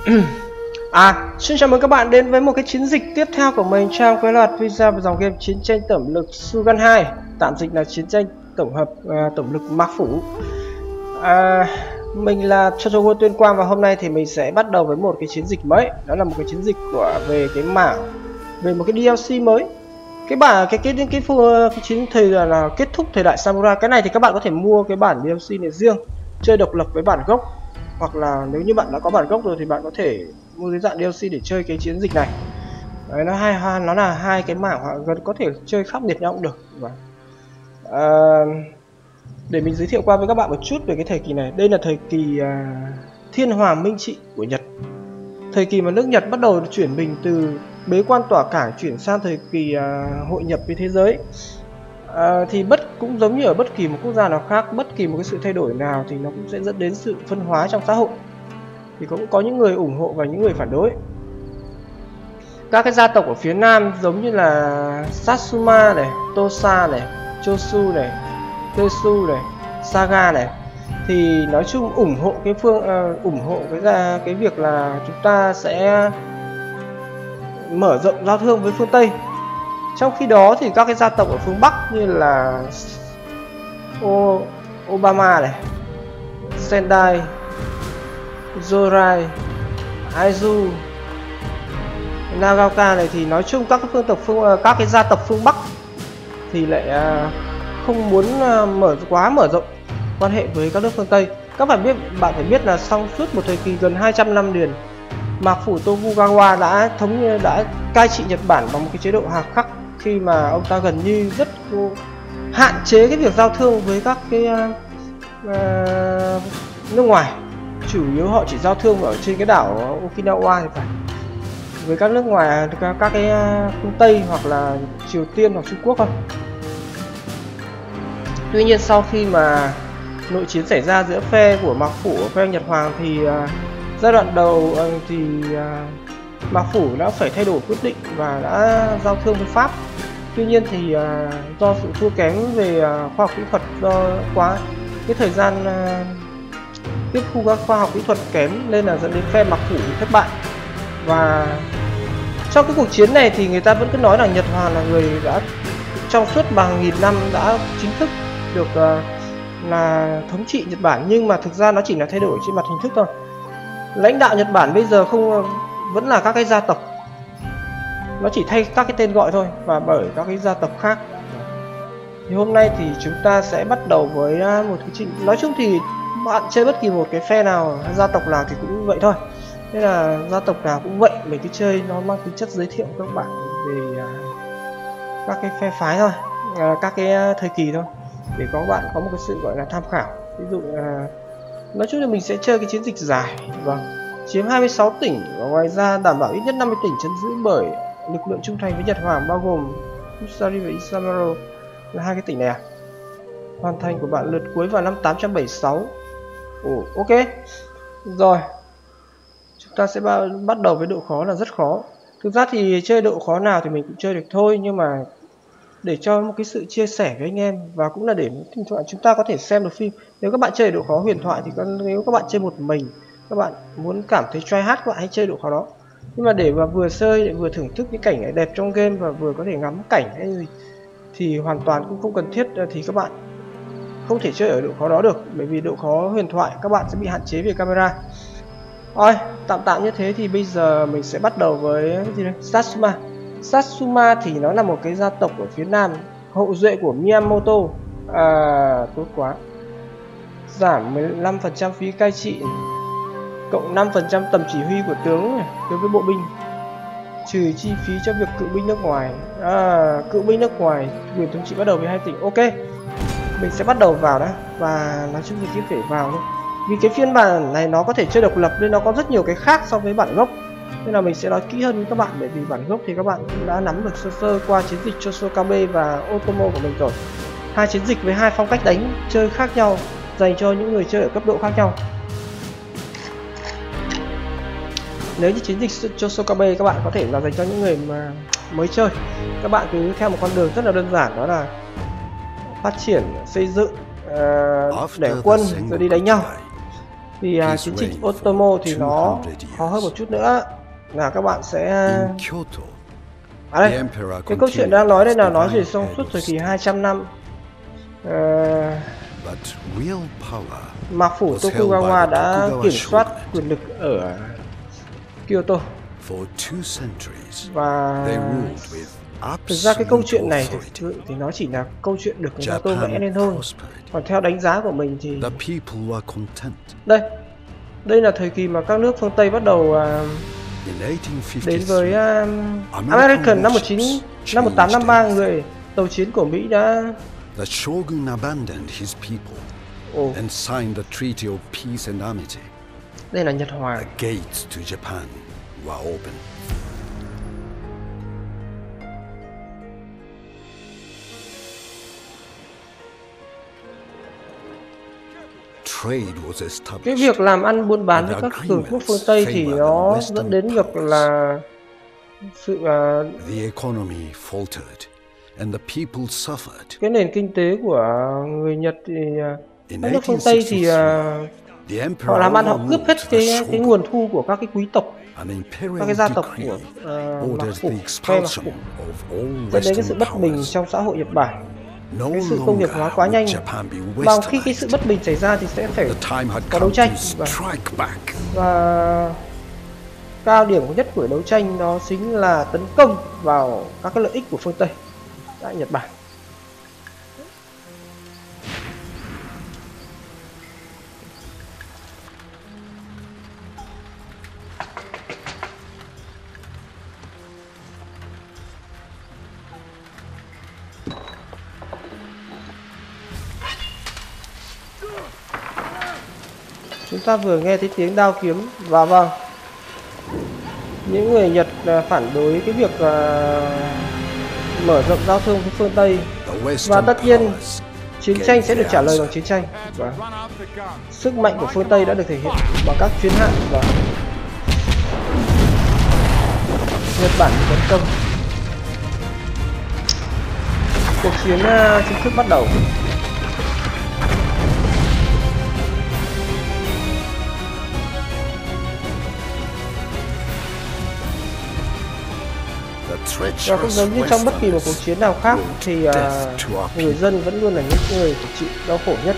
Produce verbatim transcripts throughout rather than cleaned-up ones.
À, xin chào mừng các bạn đến với một cái chiến dịch tiếp theo của mình trong cái loạt video về dòng game chiến tranh tổng lực Shogun hai, tạm dịch là chiến tranh tổng hợp uh, tổng lực Mạc Phủ. À, mình là Chotogo Tuyên Quang và hôm nay thì mình sẽ bắt đầu với một cái chiến dịch mới. Đó là một cái chiến dịch của về cái mảng về một cái đê lờ xê mới. Cái bản cái cái cái cái, cái, cái chiến thời là, là kết thúc thời đại samurai. Cái này thì các bạn có thể mua cái bản đê lờ xê này riêng, chơi độc lập với bản gốc, hoặc là nếu như bạn đã có bản gốc rồi thì bạn có thể mua dưới dạng đê lờ xê để chơi cái chiến dịch này. Đấy, nó hai nó là hai cái mảng hoặc gần có thể chơi khác biệt nhau cũng được. Và à, để mình giới thiệu qua với các bạn một chút về cái thời kỳ này. Đây là thời kỳ à, Thiên Hoàng Minh Trị của Nhật, thời kỳ mà nước Nhật bắt đầu chuyển mình từ bế quan tỏa cảng chuyển sang thời kỳ à, hội nhập với thế giới. À, thì bất cũng giống như ở bất kỳ một quốc gia nào khác, bất kỳ một cái sự thay đổi nào thì nó cũng sẽ dẫn đến sự phân hóa trong xã hội. Thì cũng có những người ủng hộ và những người phản đối. Các cái gia tộc ở phía Nam giống như là Satsuma này, Tosa này, Chosu này, Tetsu này, Saga này, thì nói chung ủng hộ cái phương uh, ủng hộ cái ra cái việc là chúng ta sẽ mở rộng giao thương với phương Tây. Trong khi đó thì các cái gia tộc ở phương Bắc như là o Obama này, Sendai, Zorai, Aizu, Nagaoka này thì nói chung các cái phương tộc phương các cái gia tộc phương Bắc thì lại không muốn mở quá mở rộng quan hệ với các nước phương Tây. Các bạn biết bạn phải biết là sau suốt một thời kỳ gần hai trăm năm liền, Mạc Phủ Tokugawa đã thống đã cai trị Nhật Bản bằng một cái chế độ hà khắc, khi mà ông ta gần như rất hạn chế cái việc giao thương với các cái uh, nước ngoài. Chủ yếu họ chỉ giao thương ở trên cái đảo Okinawa thì phải, với các nước ngoài, các, các cái phương Tây hoặc là Triều Tiên hoặc Trung Quốc thôi. Tuy nhiên sau khi mà nội chiến xảy ra giữa phe của Mạc Phủ và phe Nhật Hoàng thì uh, giai đoạn đầu uh, thì uh, Mạc Phủ đã phải thay đổi quyết định và đã giao thương với Pháp. Tuy nhiên thì uh, do sự thua kém về uh, khoa học kỹ thuật, do quá cái thời gian uh, tiếp thu các khoa học kỹ thuật kém nên là dẫn đến phe Mạc Phủ thất bại. Và trong cái cuộc chiến này thì người ta vẫn cứ nói rằng Nhật Hoàng là người đã trong suốt hàng nghìn năm đã chính thức được uh, là thống trị Nhật Bản, nhưng mà thực ra nó chỉ là thay đổi trên mặt hình thức thôi. Lãnh đạo Nhật Bản bây giờ không vẫn là các cái gia tộc, nó chỉ thay các cái tên gọi thôi và bởi các cái gia tộc khác. Thì hôm nay thì chúng ta sẽ bắt đầu với một cái trình. Nói chung thì bạn chơi bất kỳ một cái phe nào, gia tộc nào thì cũng vậy thôi. Nên là gia tộc nào cũng vậy, mình cứ chơi nó mang tính chất giới thiệu các bạn về uh, các cái phe phái thôi, uh, các cái uh, thời kỳ thôi, để có bạn có một cái sự gọi là tham khảo. Ví dụ uh, nói chung là mình sẽ chơi cái chiến dịch dài, vâng, chiếm hai mươi sáu tỉnh và ngoài ra đảm bảo ít nhất năm mươi tỉnh trấn giữ bởi lực lượng trung thành với Nhật Hoàng, bao gồm Kusari và Isamaro là hai cái tỉnh này à. Hoàn thành của bạn lượt cuối vào năm tám trăm bảy mươi sáu. Ồ, ok. Rồi, chúng ta sẽ bắt đầu với độ khó là rất khó. Thực ra thì chơi độ khó nào thì mình cũng chơi được thôi, nhưng mà để cho một cái sự chia sẻ với anh em và cũng là để thỉnh thoảng chúng ta có thể xem được phim. Nếu các bạn chơi độ khó huyền thoại thì nếu các bạn chơi một mình, các bạn muốn cảm thấy try hard, các bạn hãy chơi độ khó đó. Nhưng mà để mà vừa chơi để vừa thưởng thức những cảnh đẹp trong game và vừa có thể ngắm cảnh hay gì thì hoàn toàn cũng không cần thiết, thì các bạn không thể chơi ở độ khó đó được, bởi vì độ khó huyền thoại các bạn sẽ bị hạn chế về camera. Rồi, tạm tạm như thế thì bây giờ mình sẽ bắt đầu với gì đây? Satsuma. Satsuma thì nó là một cái gia tộc ở phía Nam, hậu duệ của Miyamoto. À, tốt quá. Giảm mười lăm phần trăm phí cai trị, cộng năm phần trăm tầm chỉ huy của tướng đối với bộ binh, trừ chi phí cho việc cựu binh nước ngoài. À, cựu binh nước ngoài quyền thống trị bắt đầu với hai tỉnh. Ok, mình sẽ bắt đầu vào đã, và nói chung thì cứ phải vào thôi. Vì cái phiên bản này nó có thể chơi độc lập nên nó có rất nhiều cái khác so với bản gốc, nên là mình sẽ nói kỹ hơn với các bạn, bởi vì bản gốc thì các bạn cũng đã nắm được sơ sơ qua chiến dịch Chosokabe và Otomo của mình rồi. Hai chiến dịch với hai phong cách đánh chơi khác nhau, dành cho những người chơi ở cấp độ khác nhau. Nếu như chiến dịch Chosokabe các bạn có thể là dành cho những người mà mới chơi, các bạn cứ theo một con đường rất là đơn giản, đó là phát triển xây dựng, uh, để quân rồi đi đánh nhau. Thì uh, chiến dịch Otomo thì nó khó hơn một chút nữa, là các bạn sẽ à đây, cái câu chuyện đang nói đây là nói về trong suốt thời kỳ hai trăm năm. Uh, Mạc phủ Tokugawa đã kiểm soát quyền lực ở Kyoto. Và thực ra cái câu chuyện này thực sự thì nó chỉ là câu chuyện được người ta tô vẽ lên thôi. Còn theo đánh giá của mình thì đây, đây là thời kỳ mà các nước phương Tây bắt đầu uh, đến với uh, American năm một chín năm một tám năm ba, người tàu chiến của Mỹ đã The shogun abandoned his people oh. and signed the Treaty of Peace and Amity. Đây là Nhật Hoàng. The gates to Japan were open. Trade was established. Cái việc làm ăn buôn bán với các cường quốc phương Tây thì nó dẫn đến việc là sự uh, the economy faltered. And the people suffered. Cái nền kinh tế của người Nhật thì các nước phương Tây thì uh, họ làm ăn, họ cướp hết cái cái nguồn thu của các cái quý tộc, các cái gia tộc của uh, Mạc phủ, phe Mạc phủ, dẫn đến cái sự bất bình trong xã hội Nhật Bản. Cái sự công nghiệp hóa quá nhanh, và khi cái sự bất bình xảy ra thì sẽ phải có đấu tranh. Và, và cao điểm nhất của đấu tranh đó chính là tấn công vào các cái lợi ích của phương Tây tại Nhật Bản. Chúng ta vừa nghe thấy tiếng đao kiếm, và vâng, những người Nhật phản đối cái việc uh, mở rộng giao thương với phương Tây, và tất nhiên chiến tranh sẽ được trả lời bằng chiến tranh. Và sức mạnh của phương Tây đã được thể hiện bằng các chuyến hạm và Nhật Bản tấn công. Cuộc chiến uh, chính thức bắt đầu. Và cũng giống như trong bất kỳ một cuộc chiến nào khác thì uh, người dân vẫn luôn là những người phải chịu đau khổ nhất.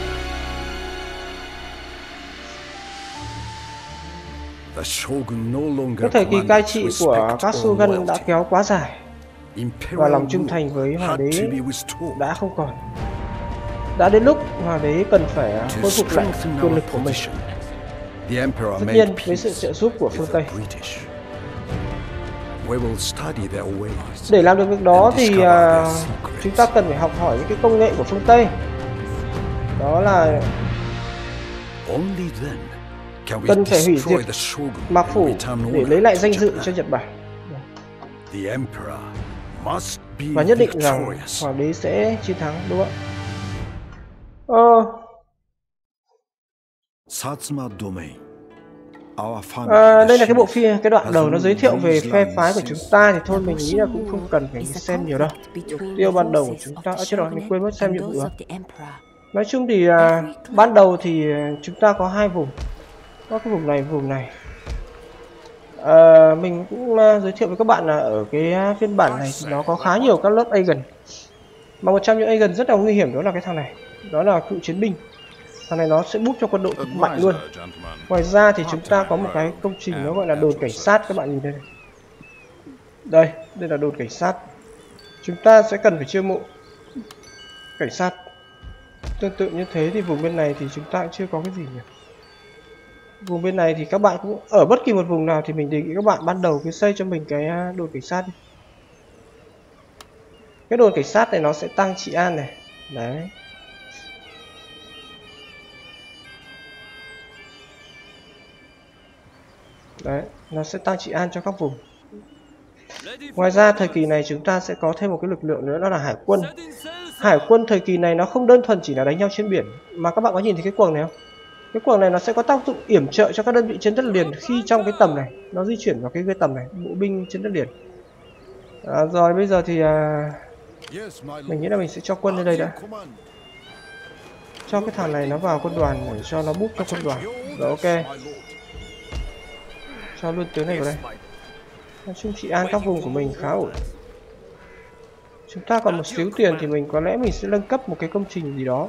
Cái thời kỳ cai trị của các shogun đã kéo quá dài, và lòng trung thành với hoàng đế đã không còn. Đã đến lúc hoàng đế cần phải khôi phục lại quyền lực của mình, tất nhiên với sự trợ giúp của phương Tây. Để làm được việc đó thì uh, chúng ta cần phải học hỏi những cái công nghệ của phương Tây. Đó là cần phải hủy diệt Mạc phủ để lấy lại danh dự cho Nhật Bản. Và nhất định rằng hoàng đế sẽ chiến thắng, đúng không ạ? À, đây là cái bộ phim, cái đoạn đầu nó giới thiệu về phe phái của chúng ta, thì thôi mình nghĩ là cũng không cần phải xem nhiều đâu. Tiêu ban đầu của chúng ta, ở trên đó mình quên mất xem nhiệm vụ. Nói chung thì à, ban đầu thì chúng ta có hai vùng, có cái vùng này, vùng này. À, mình cũng uh, giới thiệu với các bạn là ở cái phiên bản này thì nó có khá nhiều các lớp agent, mà một trong những agent rất là nguy hiểm đó là cái thằng này, đó là cựu chiến binh. Thằng này nó sẽ búp cho quân đội cực mạnh luôn. Ngoài ra thì chúng ta có một cái công trình nó gọi là đồn cảnh sát, các bạn nhìn đây này. Đây, đây là đồn cảnh sát. Chúng ta sẽ cần phải chiêu mộ cảnh sát. Tương tự như thế thì vùng bên này thì chúng ta cũng chưa có cái gì nhỉ. Vùng bên này thì các bạn cũng ở bất kỳ một vùng nào thì mình đề nghị các bạn ban đầu cứ xây cho mình cái đồn cảnh sát đi. Cái đồn cảnh sát này nó sẽ tăng trị an này. Đấy. Đấy, nó sẽ tăng trị an cho các vùng. Ngoài ra thời kỳ này chúng ta sẽ có thêm một cái lực lượng nữa, đó là hải quân. Hải quân thời kỳ này nó không đơn thuần chỉ là đánh nhau trên biển, mà các bạn có nhìn thấy cái quầng này không? Cái quầng này nó sẽ có tác dụng yểm trợ cho các đơn vị trên đất liền khi trong cái tầm này nó di chuyển vào cái cái tầm này, bộ binh trên đất liền. À, rồi bây giờ thì à, mình nghĩ là mình sẽ cho quân lên đây đã. Cho cái thằng này nó vào quân đoàn để cho nó búp cho quân đoàn. Rồi ok. Cho luôn tướng này vào đây. Nói chung trị an các vùng của mình khá ổn. Chúng ta còn một xíu tiền thì mình có lẽ mình sẽ nâng cấp một cái công trình gì đó.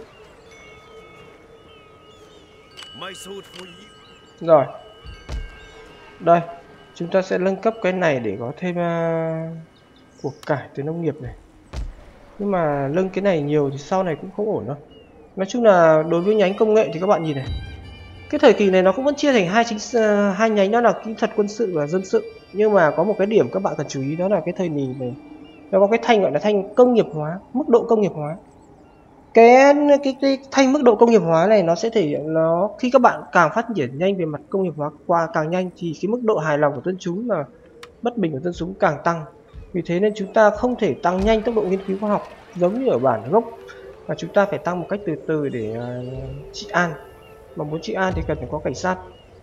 Rồi. Đây, chúng ta sẽ nâng cấp cái này để có thêm uh, của cải từ nông nghiệp này. Nhưng mà nâng cái này nhiều thì sau này cũng không ổn đâu. Nói chung là đối với nhánh công nghệ thì các bạn nhìn này, cái thời kỳ này nó cũng vẫn chia thành hai chính uh, hai nhánh, đó là kỹ thuật quân sự và dân sự. Nhưng mà có một cái điểm các bạn cần chú ý, đó là cái thời kỳ này nó có cái thanh gọi là thanh công nghiệp hóa, mức độ công nghiệp hóa. Cái, cái cái thanh mức độ công nghiệp hóa này nó sẽ thể hiện nó khi các bạn càng phát triển nhanh về mặt công nghiệp hóa qua càng nhanh thì cái mức độ hài lòng của dân chúng và bất bình của dân chúng càng tăng. Vì thế nên chúng ta không thể tăng nhanh tốc độ nghiên cứu khoa học giống như ở bản gốc, mà chúng ta phải tăng một cách từ từ để uh, trị an. Mà muốn trị an thì cần phải có cảnh sát.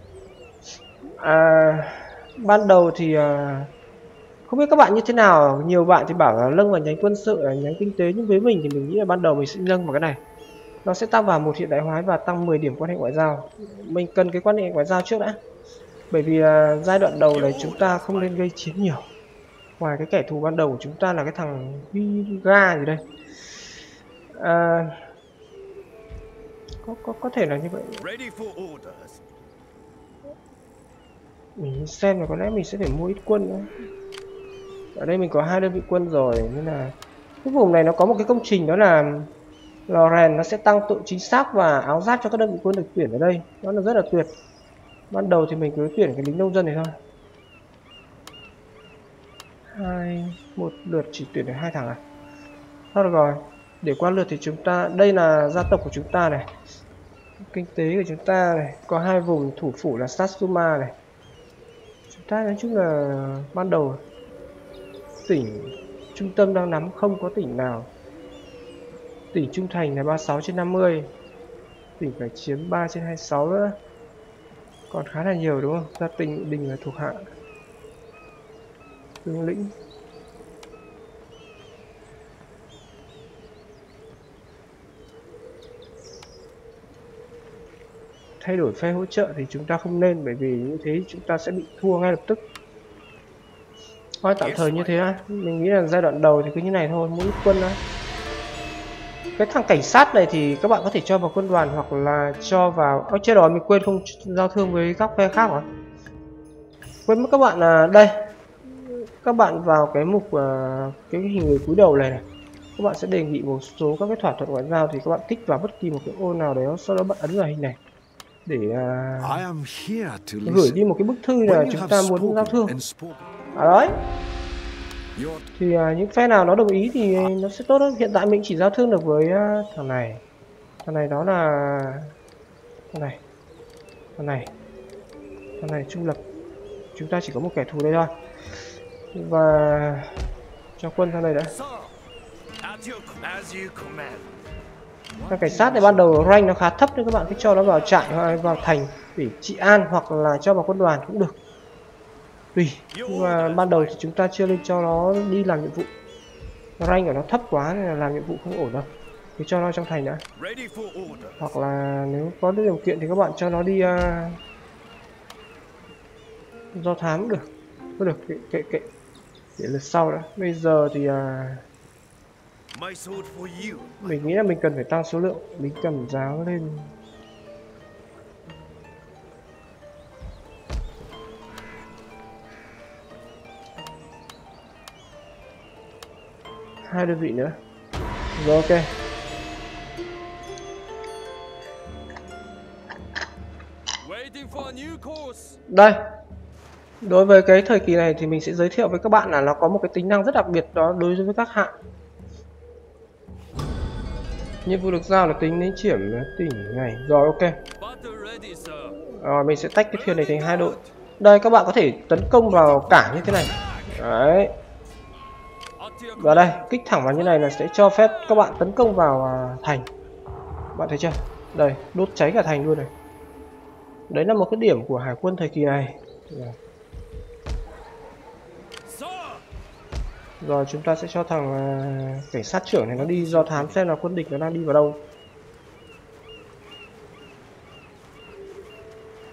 À, ban đầu thì uh, không biết các bạn như thế nào, nhiều bạn thì bảo là nâng vào nhánh quân sự, nhánh kinh tế, nhưng với mình thì mình nghĩ là ban đầu mình sẽ nâng vào cái này. Nó sẽ tăng vào một hiện đại hóa và tăng mười điểm quan hệ ngoại giao. Mình cần cái quan hệ ngoại giao trước đã. Bởi vì uh, giai đoạn đầu này chúng ta không nên gây chiến nhiều. Ngoài cái kẻ thù ban đầu của chúng ta là cái thằng Viga gì đây. À, có, có, có thể là như vậy. Mình xem là có lẽ mình sẽ phải mua ít quân nữa. Ở đây mình có hai đơn vị quân rồi, nên là cái vùng này nó có một cái công trình, đó là lò rèn, nó sẽ tăng độ chính xác và áo giáp cho các đơn vị quân được tuyển ở đây. Nó là rất là tuyệt. Ban đầu thì mình cứ tuyển cái lính nông dân này thôi. Hai một lượt chỉ tuyển được hai thằng à? Thôi được rồi, để qua lượt thì chúng ta, đây là gia tộc của chúng ta này, kinh tế của chúng ta này, có hai vùng thủ phủ là Satsuma này. Chúng ta nói chung là ban đầu tỉnh trung tâm đang nắm không có tỉnh nào. Tỉnh trung thành là ba mươi sáu trên năm mươi, tỉnh phải chiếm ba trên hai mươi sáu nữa, còn khá là nhiều đúng không? Gia tỉnh đình là thuộc hạ tướng lĩnh. Thay đổi phe hỗ trợ thì chúng ta không nên, bởi vì như thế chúng ta sẽ bị thua ngay lập tức. Thôi tạm thời như thế á, mình nghĩ là giai đoạn đầu thì cứ như này thôi, mỗi quân đó. Cái thằng cảnh sát này thì các bạn có thể cho vào quân đoàn hoặc là cho vào... Ơ chết rồi, mình quên không giao thương với các phe khác rồi. Quên mất các bạn là đây. Các bạn vào cái mục uh, cái hình người cúi đầu này này, các bạn sẽ đề nghị một số các cái thỏa thuận ngoại giao, thì các bạn kích vào bất kỳ một cái ô nào đấy, sau đó bạn ấn vào hình này để uh, gửi đi một cái bức thư là chúng ta muốn giao thương. À đấy. Thì uh, những phe nào nó đồng ý thì nó sẽ tốt hơn. Hiện tại mình chỉ giao thương được với uh, thằng này. Thằng này đó là thằng này. Thằng này. Thằng này trung lập. Chúng ta chỉ có một kẻ thù đây thôi. Và cho quân sang đây đã. Thằng cảnh sát này ban đầu rank nó khá thấp nên các bạn cứ cho nó vào trại hoặc vào thành để trị an, hoặc là cho vào quân đoàn cũng được. Tùy. Nhưng mà ban đầu thì chúng ta chưa nên cho nó đi làm nhiệm vụ. Rank của nó thấp quá nên là làm nhiệm vụ không ổn đâu. Thì cho nó trong thành đã. Hoặc là nếu có điều kiện thì các bạn cho nó đi uh, do thám cũng được. Có được, kệ kệ kệ. Để lượt sau đã. Bây giờ thì uh, mình nghĩ là mình cần phải tăng số lượng lính cầm giáo lên. Hai đơn vị nữa. Rồi ok. Đây. Đối với cái thời kỳ này thì mình sẽ giới thiệu với các bạn là nó có một cái tính năng rất đặc biệt đó đối với các hạng. Nhiệm vụ được giao là tính đến chiểm tỉnh này. Rồi ok. Rồi mình sẽ tách cái thuyền này thành hai đội. Đây các bạn có thể tấn công vào cảng như thế này. Đấy. Và đây, kích thẳng vào như này là sẽ cho phép các bạn tấn công vào thành. Bạn thấy chưa? Đây, đốt cháy cả thành luôn này. Đấy là một cái điểm của hải quân thời kỳ này. Rồi chúng ta sẽ cho thằng uh, cảnh sát trưởng này nó đi do thám xem là quân địch nó đang đi vào đâu.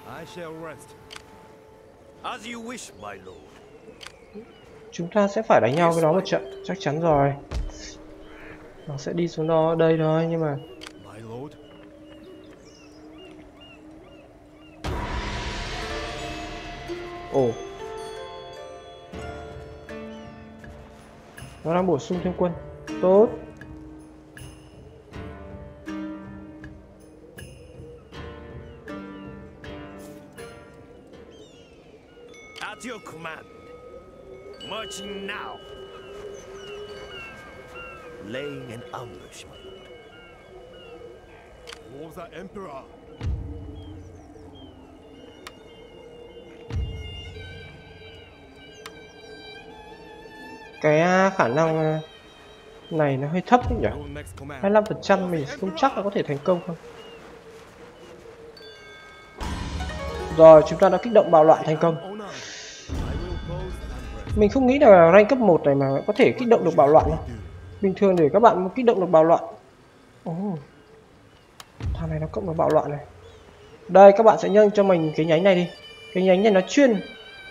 I shall rest. As you wish, my lord. Chúng ta sẽ phải đánh nhau với nó một trận, chắc chắn rồi. Nó sẽ đi xuống đó đây thôi, nhưng mà My lord. ồ, nó đang bổ sung thêm quân, tốt. At your command. Marching now. Laying an ambush, my lord. For the Emperor. Cái khả năng này nó hơi thấp nhỉ? hai mươi lăm phần trăm mình không chắc là có thể thành công không? Rồi, chúng ta đã kích động bạo loạn thành công. Mình không nghĩ là rank cấp một này mà có thể kích động được bạo loạn đâu. Bình thường để các bạn kích động được bạo loạn. Ồ, thằng này nó cộng được bạo loạn này. Đây, các bạn sẽ nhân cho mình cái nhánh này đi. Cái nhánh này nó chuyên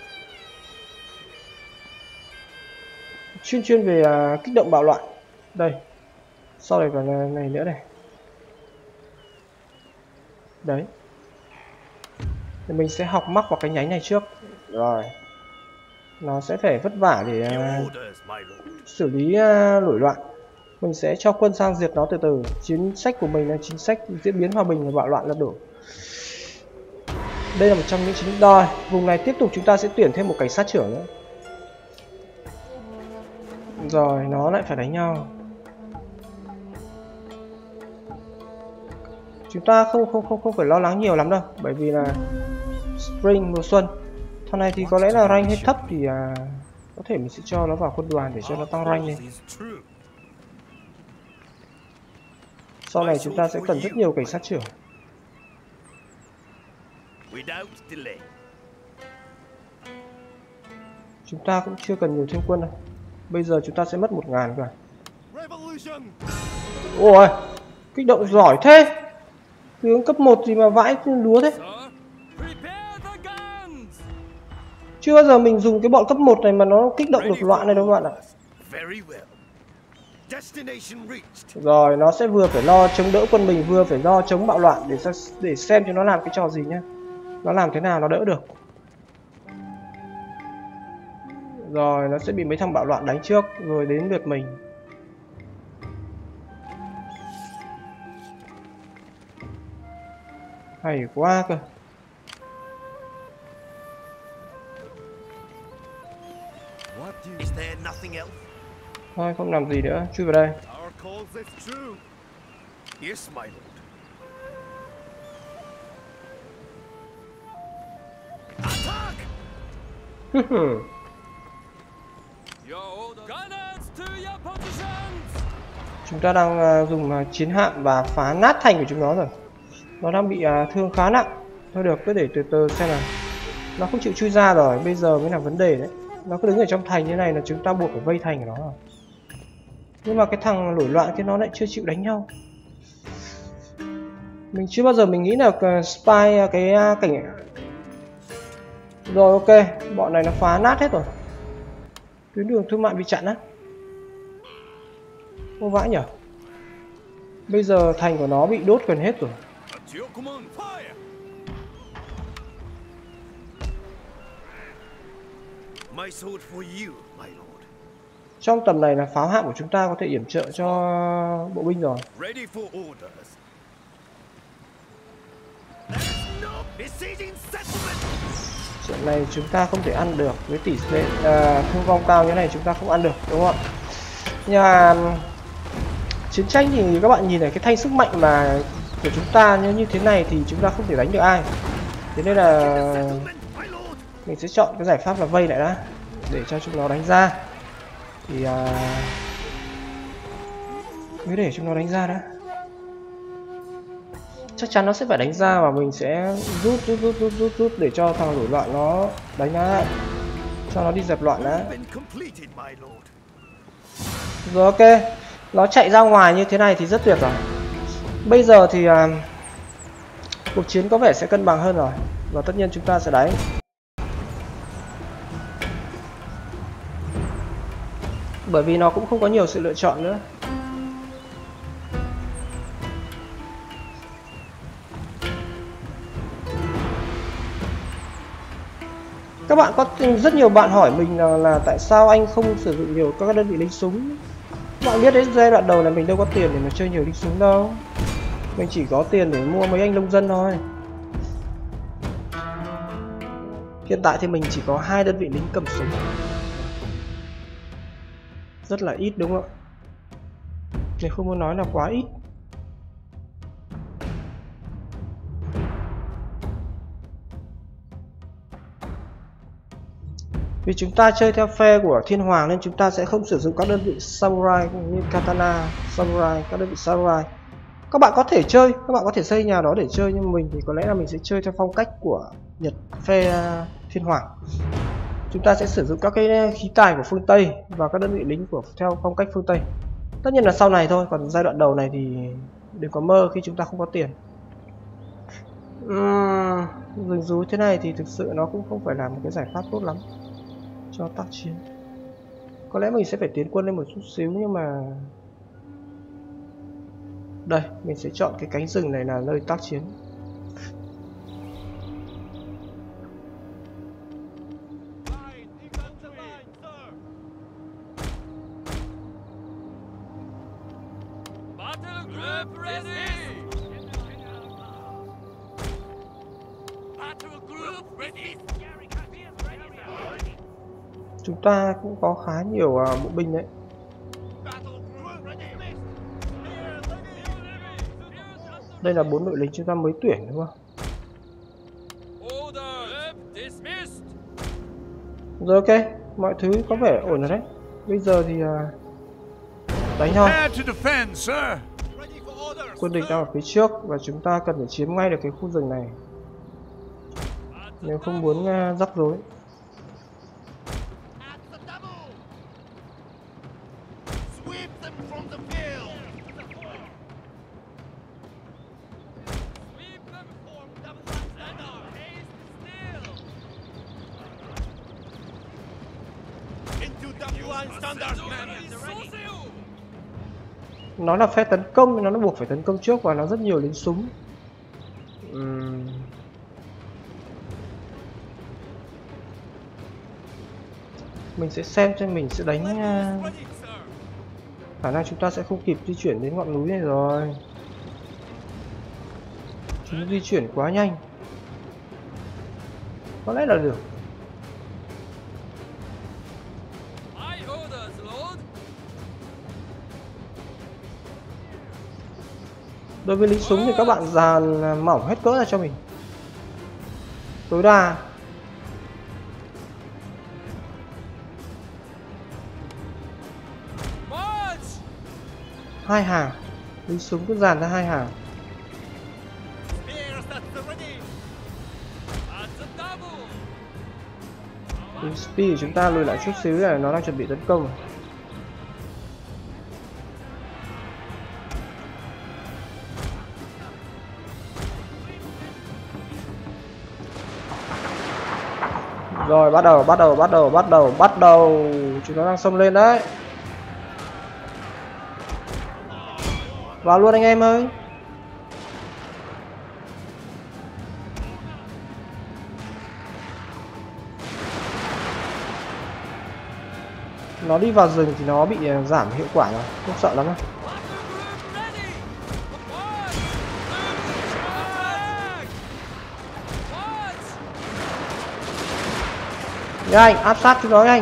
chuyên chuyên về uh, kích động bạo loạn. Đây, sau này còn này nữa này. Đấy, thì mình sẽ học mắc vào cái nhánh này trước. Rồi, nó sẽ phải vất vả để uh, xử lý uh, nổi loạn. Mình sẽ cho quân sang diệt nó từ từ. Chính sách của mình là chính sách diễn biến hòa bình và bạo loạn là đủ. Đây là một trong những chính đòi. Vùng này tiếp tục chúng ta sẽ tuyển thêm một cảnh sát trưởng nữa. Rồi, nó lại phải đánh nhau. Chúng ta không không không không phải lo lắng nhiều lắm đâu, bởi vì là Spring mùa xuân. Thằng này thì có lẽ là rank hơi thấp thì à, có thể mình sẽ cho nó vào quân đoàn để cho nó tăng rank lên. Sau này chúng ta sẽ cần rất nhiều cảnh sát trưởng. Chúng ta cũng chưa cần nhiều thêm quân đâu. Bây giờ chúng ta sẽ mất một ngàn cả. Ôi, kích động giỏi thế. Tướng cấp một gì mà vãi lúa thế. Chưa bao giờ mình dùng cái bọn cấp một này mà nó kích động được loạn này đâu các bạn ạ. Rồi, nó sẽ vừa phải lo chống đỡ quân mình, vừa phải lo chống bạo loạn để để xem cho nó làm cái trò gì nhá. Nó làm thế nào nó đỡ được. Rồi, nó sẽ bị mấy thằng bạo loạn đánh trước, rồi đến lượt mình. Hay quá cơ. Thôi, không làm gì nữa, chui vào đây. Chúng ta đang uh, dùng uh, chiến hạm và phá nát thành của chúng nó rồi. Nó đang bị uh, thương khá nặng. Thôi được, cứ để từ từ xem nào. Nó không chịu chui ra rồi, bây giờ mới là vấn đề đấy. Nó cứ đứng ở trong thành như này là chúng ta buộc phải vây thành của nó rồi. Nhưng mà cái thằng nổi loạn kia nó lại chưa chịu đánh nhau. Mình chưa bao giờ mình nghĩ là uh, spy uh, cái uh, cảnh. Rồi ok, bọn này nó phá nát hết rồi. Tuyến đường thương mại bị chặn á. Vô vãi nhở. Bây giờ thành của nó bị đốt gần hết rồi. Trong tầm này là pháo hạm của chúng ta có thể yểm trợ cho bộ binh rồi. Chuyện này chúng ta không thể ăn được với tỷ lệ uh, thương vong cao như này, chúng ta không ăn được đúng không ạ? Nhà chiến tranh thì các bạn nhìn này, cái thanh sức mạnh mà của chúng ta như như thế này thì chúng ta không thể đánh được ai. Thế nên là mình sẽ chọn cái giải pháp là vây lại đã để cho chúng nó đánh ra. Thì uh, cứ để chúng nó đánh ra đã. Chắc chắn nó sẽ phải đánh ra và mình sẽ rút rút rút rút rút rút để cho thằng nổi loạn nó đánh nó, cho nó đi dẹp loạn đã. Rồi ok, nó chạy ra ngoài như thế này thì rất tuyệt rồi. Bây giờ thì uh, cuộc chiến có vẻ sẽ cân bằng hơn rồi. và tất nhiên chúng ta sẽ đánh. Bởi vì nó cũng không có nhiều sự lựa chọn nữa. Các bạn có rất nhiều bạn hỏi mình là, là tại sao anh không sử dụng nhiều các đơn vị lính súng. Các bạn biết đấy, giai đoạn đầu là mình đâu có tiền để mà chơi nhiều lính súng đâu. Mình chỉ có tiền để mua mấy anh nông dân thôi. Hiện tại thì mình chỉ có hai đơn vị lính cầm súng. Rất là ít đúng không ạ? Mình không muốn nói là quá ít. Vì chúng ta chơi theo phe của Thiên Hoàng nên chúng ta sẽ không sử dụng các đơn vị samurai như katana, samurai, các đơn vị samurai. Các bạn có thể chơi, các bạn có thể xây nhà đó để chơi, nhưng mình thì có lẽ là mình sẽ chơi theo phong cách của Nhật, phe Thiên Hoàng. Chúng ta sẽ sử dụng các cái khí tài của phương Tây và các đơn vị lính của theo phong cách phương Tây. Tất nhiên là sau này thôi, còn giai đoạn đầu này thì đừng có mơ khi chúng ta không có tiền. Uhm, rừng rú thế này thì thực sự nó cũng không phải là một cái giải pháp tốt lắm cho tác chiến. Có lẽ mình sẽ phải tiến quân lên một chút xíu, nhưng mà đây, mình sẽ chọn cái cánh rừng này là nơi tác chiến. Chúng ta cũng có khá nhiều uh, bộ binh đấy. Đây là bốn đội lính chúng ta mới tuyển đúng không? Rồi ok, mọi thứ có vẻ ổn rồi đấy. Bây giờ thì uh, đánh thôi. Quân địch đang ở phía trước và chúng ta cần phải chiếm ngay được cái khu rừng này nếu không muốn uh, rắc rối. Nó là phe tấn công, nó nó buộc phải tấn công trước và nó rất nhiều lính súng. uhm. Mình sẽ xem cho mình sẽ đánh uh... khả năng chúng ta sẽ không kịp di chuyển đến ngọn núi này rồi. Chúng di chuyển quá nhanh. Có lẽ là được. Đối với lính súng thì các bạn dàn mỏng hết cỡ ra cho mình tối đa. Hai hàng, lính súng cứ dàn ra hai hàng. Lính speed của chúng ta lùi lại chút xíu là nó đang chuẩn bị tấn công. Rồi bắt đầu, bắt đầu, bắt đầu, bắt đầu, bắt đầu. Chúng nó đang xông lên đấy. Vào luôn anh em ơi. Nó đi vào rừng thì nó bị giảm hiệu quả rồi, không sợ lắm đâu. Nha anh, áp sát chúng nó anh.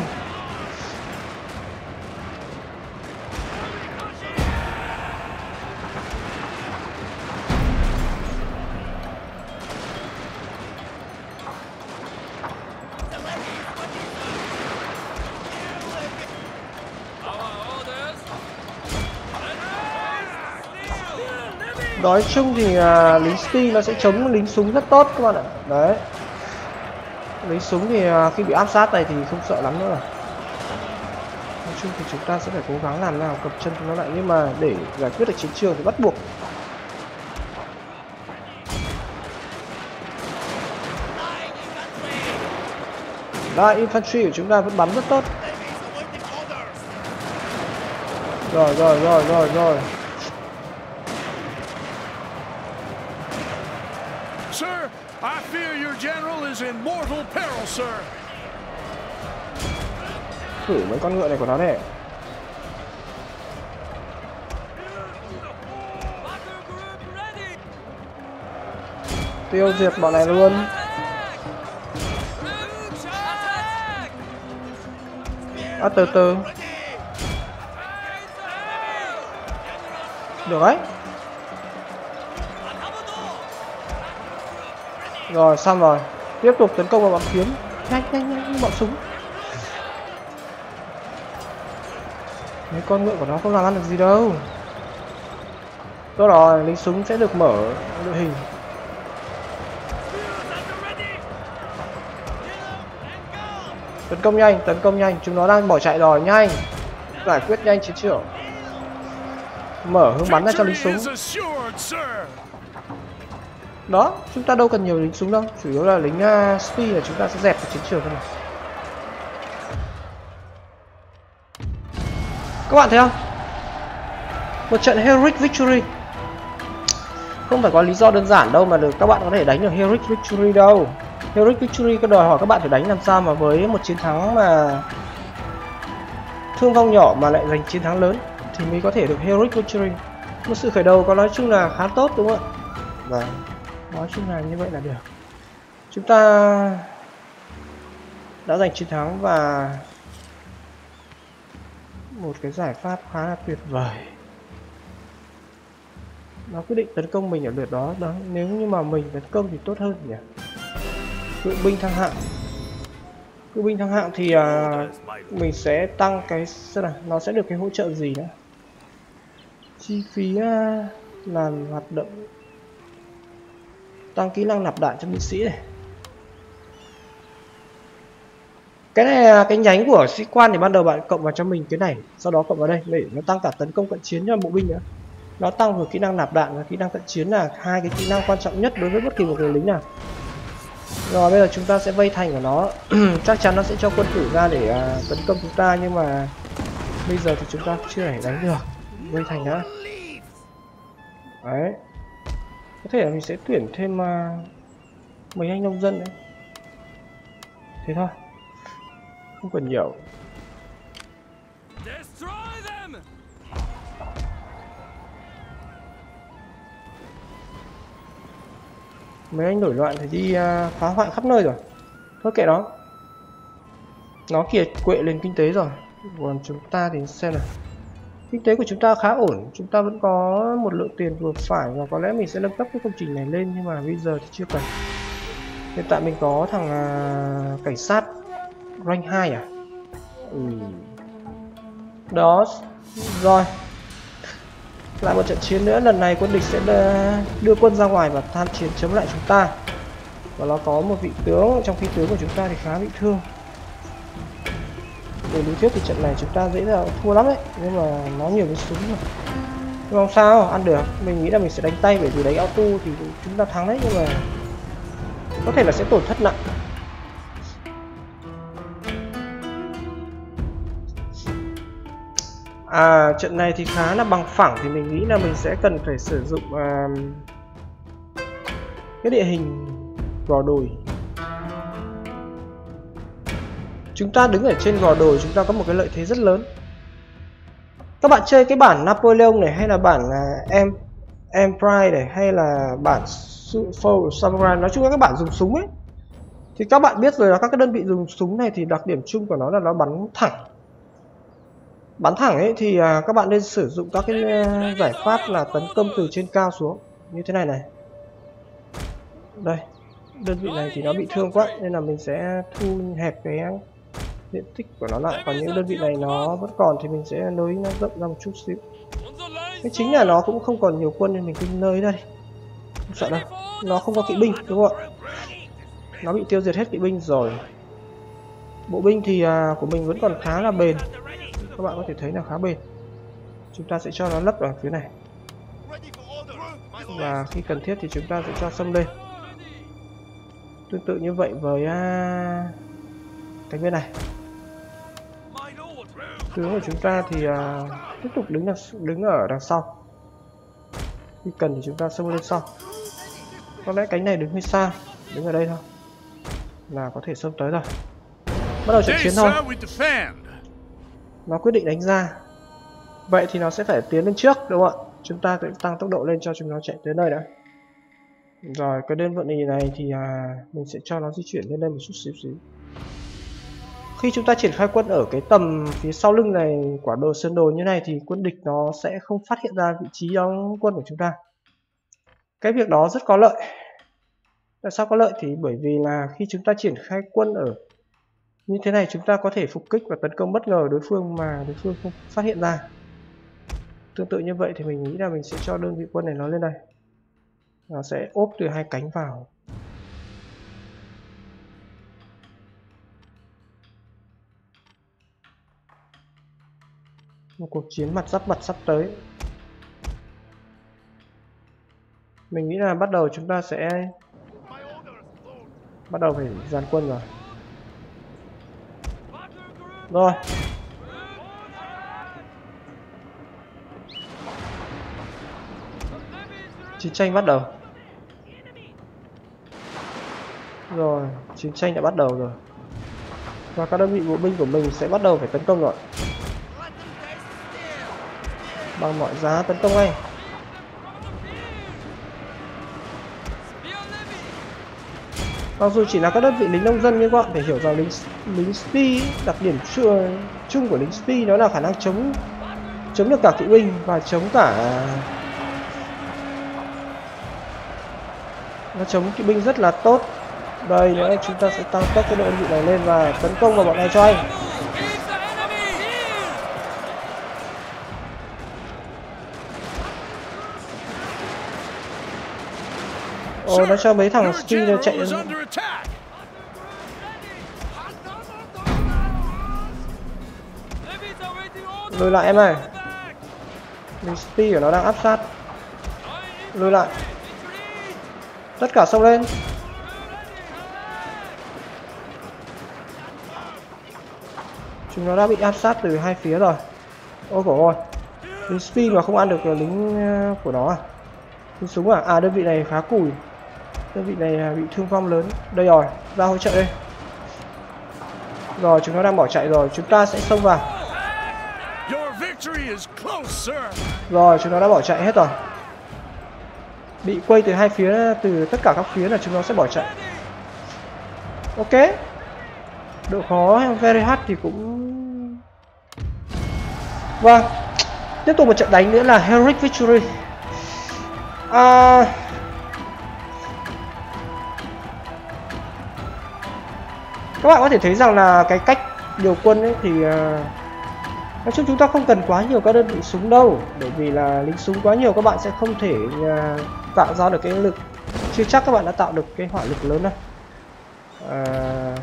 Nói chung thì uh, lính Steel nó sẽ chống lính súng rất tốt các bạn ạ. Đấy. Lính súng thì uh, khi bị áp sát này thì không sợ lắm nữa. Nói chung thì chúng ta sẽ phải cố gắng làm nào cập chân nó lại, nhưng mà để giải quyết được chiến trường thì bắt buộc Light infantry của chúng ta vẫn bắn rất tốt. Rồi rồi rồi rồi rồi. Sir, I fear your general is in mortal peril, sir. Thử mấy con ngựa này của nó này. Tiêu diệt bọn này luôn. À, từ từ. Được đấy. Rồi xong rồi. Tiếp tục tấn công vào bọn kiếm. Nhanh nhanh nhanh bọn súng. Mấy con ngựa của nó không làm ăn được gì đâu. Tốt rồi, lính súng sẽ được mở đội hình. Tấn công nhanh, tấn công nhanh, chúng nó đang bỏ chạy rồi, nhanh. Giải quyết nhanh chiến trường. Mở hướng bắn ra cho lính súng. Đó, chúng ta đâu cần nhiều lính súng đâu, chủ yếu là lính uh, speed là chúng ta sẽ dẹp vào chiến trường thôi này. Các bạn thấy không? Một trận Heroic Victory. Không phải có lý do đơn giản đâu mà được các bạn có thể đánh được Heroic Victory đâu. Heroic Victory có đòi hỏi các bạn phải đánh làm sao mà với một chiến thắng mà thương vong nhỏ mà lại giành chiến thắng lớn thì mới có thể được Heroic Victory. Một sự khởi đầu có nói chung là khá tốt đúng không ạ? Và nói chung là như vậy là được. Chúng ta đã giành chiến thắng và một cái giải pháp khá là tuyệt vời. Nó quyết định tấn công mình ở lượt đó. Đó, nếu như mà mình tấn công thì tốt hơn nhỉ. Cự binh thăng hạng. Cự binh thăng hạng thì uh, mình sẽ tăng cái xem nào, nó sẽ được cái hỗ trợ gì nữa. Chi phí uh, làm hoạt động, tăng kỹ năng nạp đạn cho binh sĩ này. Cái này là cái nhánh của sĩ quan thì ban đầu bạn cộng vào cho mình cái này, sau đó cộng vào đây để nó tăng cả tấn công cận chiến cho bộ binh nữa. Nó tăng vừa kỹ năng nạp đạn và kỹ năng cận chiến là hai cái kỹ năng quan trọng nhất đối với bất kỳ một người lính nào. Rồi bây giờ chúng ta sẽ vây thành của nó. Chắc chắn nó sẽ cho quân tử ra để uh, tấn công chúng ta, nhưng mà bây giờ thì chúng ta chưa thể đánh được. Vây thành đã. Đấy. Có thể là mình sẽ tuyển thêm uh, mấy anh nông dân đấy. Thế thôi. Không cần nhiều. Mấy anh nổi loạn thì đi uh, phá hoại khắp nơi rồi. Thôi kệ nó. Nó kiệt quệ lên kinh tế rồi. Còn chúng ta thì xem nào. Kinh tế của chúng ta khá ổn. Chúng ta vẫn có một lượng tiền vừa phải. Và có lẽ mình sẽ nâng cấp cái công trình này lên. Nhưng mà bây giờ thì chưa cần. Hiện tại mình có thằng uh, cảnh sát rank hai à. Ừ. Đó. Rồi. Lại một trận chiến nữa, lần này quân địch sẽ đưa quân ra ngoài và tham chiến chống lại chúng ta. Và nó có một vị tướng, trong khi tướng của chúng ta thì khá bị thương. Về lý thuyết thì trận này chúng ta dễ dàng thua lắm đấy, nhưng mà nó nhiều cái súng mà. Nhưng không sao, ăn được. Mình nghĩ là mình sẽ đánh tay, bởi vì đánh auto thì chúng ta thắng đấy, nhưng mà có thể là sẽ tổn thất nặng. À, trận này thì khá là bằng phẳng, thì mình nghĩ là mình sẽ cần phải sử dụng uh, cái địa hình gò đồi. Chúng ta đứng ở trên gò đồi, chúng ta có một cái lợi thế rất lớn. Các bạn chơi cái bản Napoleon này, hay là bản uh, em Empire này, hay là bản Full Samurai, nói chung là các bạn dùng súng ấy, thì các bạn biết rồi là các cái đơn vị dùng súng này thì đặc điểm chung của nó là nó bắn thẳng. Bắn thẳng ấy thì à, các bạn nên sử dụng các cái uh, giải pháp là tấn công từ trên cao xuống như thế này này. Đây, đơn vị này thì nó bị thương quá nên là mình sẽ thu hẹp cái diện tích của nó lại, còn những đơn vị này nó vẫn còn thì mình sẽ nới nó rộng ra một chút xíu. Cái chính là nó cũng không còn nhiều quân nên mình cứ nới đây, không sợ đâu. Nó không có kỵ binh đúng không ạ? Nó bị tiêu diệt hết kỵ binh rồi. Bộ binh thì à, của mình vẫn còn khá là bền. Các bạn có thể thấy là khá bền. Chúng ta sẽ cho nó lấp ở phía này. Và khi cần thiết thì chúng ta sẽ cho xông lên. Tương tự như vậy với uh, cánh bên này. Tướng của chúng ta thì uh, tiếp tục đứng đằng, đứng ở đằng sau. Khi cần thì chúng ta xông lên sau. Có lẽ cánh này đứng hơi xa, đứng ở đây thôi là có thể xông tới rồi. Bắt đầu trận chiến thôi. Nó quyết định đánh ra. Vậy thì nó sẽ phải tiến lên trước, đúng không ạ? Chúng ta sẽ tăng tốc độ lên cho chúng nó chạy tới đây đã. Rồi cái đơn vận này thì à, mình sẽ cho nó di chuyển lên đây một chút xíu xíu. Khi chúng ta triển khai quân ở cái tầm phía sau lưng này, quả đồ sơn đồ như này, thì quân địch nó sẽ không phát hiện ra vị trí đóng quân của chúng ta. Cái việc đó rất có lợi. Tại sao có lợi? Thì bởi vì là khi chúng ta triển khai quân ở như thế này, chúng ta có thể phục kích và tấn công bất ngờ đối phương mà đối phương không phát hiện ra. Tương tự như vậy thì mình nghĩ là mình sẽ cho đơn vị quân này nó lên đây. Nó sẽ ốp từ hai cánh vào. Một cuộc chiến mặt giáp mặt sắp tới. Mình nghĩ là bắt đầu chúng ta sẽ bắt đầu phải dàn quân rồi. Rồi. Chiến tranh bắt đầu. Rồi, chiến tranh đã bắt đầu rồi. Và các đơn vị bộ binh của mình sẽ bắt đầu phải tấn công rồi. Bằng mọi giá tấn công ngay. Mặc dù chỉ là các đơn vị lính nông dân nhưng các bạn phải hiểu rằng lính lính Spy, đặc điểm chung của lính Spy đó là khả năng chống chống được cả kỵ binh và chống cả nó chống kỵ binh rất là tốt. Đây nữa chúng ta sẽ tăng tốc cái đơn vị này lên và tấn công vào bọn này cho anh. Ôi, nó cho mấy thằng Spy nó chạy lùi lại em ơi. Lính Spy của nó đang áp sát. Lùi lại. Tất cả xông lên. Chúng nó đã bị áp sát từ hai phía rồi. Ôi khổ ôi. Lính Spy mà không ăn được lính của nó à? Lính súng à? À đơn vị này khá cùi. Đơn vị này bị thương vong lớn. Đây rồi, ra hỗ trợ đây. Rồi chúng nó đang bỏ chạy rồi, chúng ta sẽ xông vào. Rồi chúng nó đã bỏ chạy hết rồi. Bị quay từ hai phía, từ tất cả các phía là chúng nó sẽ bỏ chạy. Ok. Độ khó very hard thì cũng... Vâng. Tiếp tục một trận đánh nữa là Heroic Victory. À... Các bạn có thể thấy rằng là cái cách điều quân ấy thì uh, nói chung chúng ta không cần quá nhiều các đơn vị súng đâu, bởi vì là lính súng quá nhiều các bạn sẽ không thể uh, tạo ra được cái lực, chưa chắc các bạn đã tạo được cái hỏa lực lớn đâu. Uh,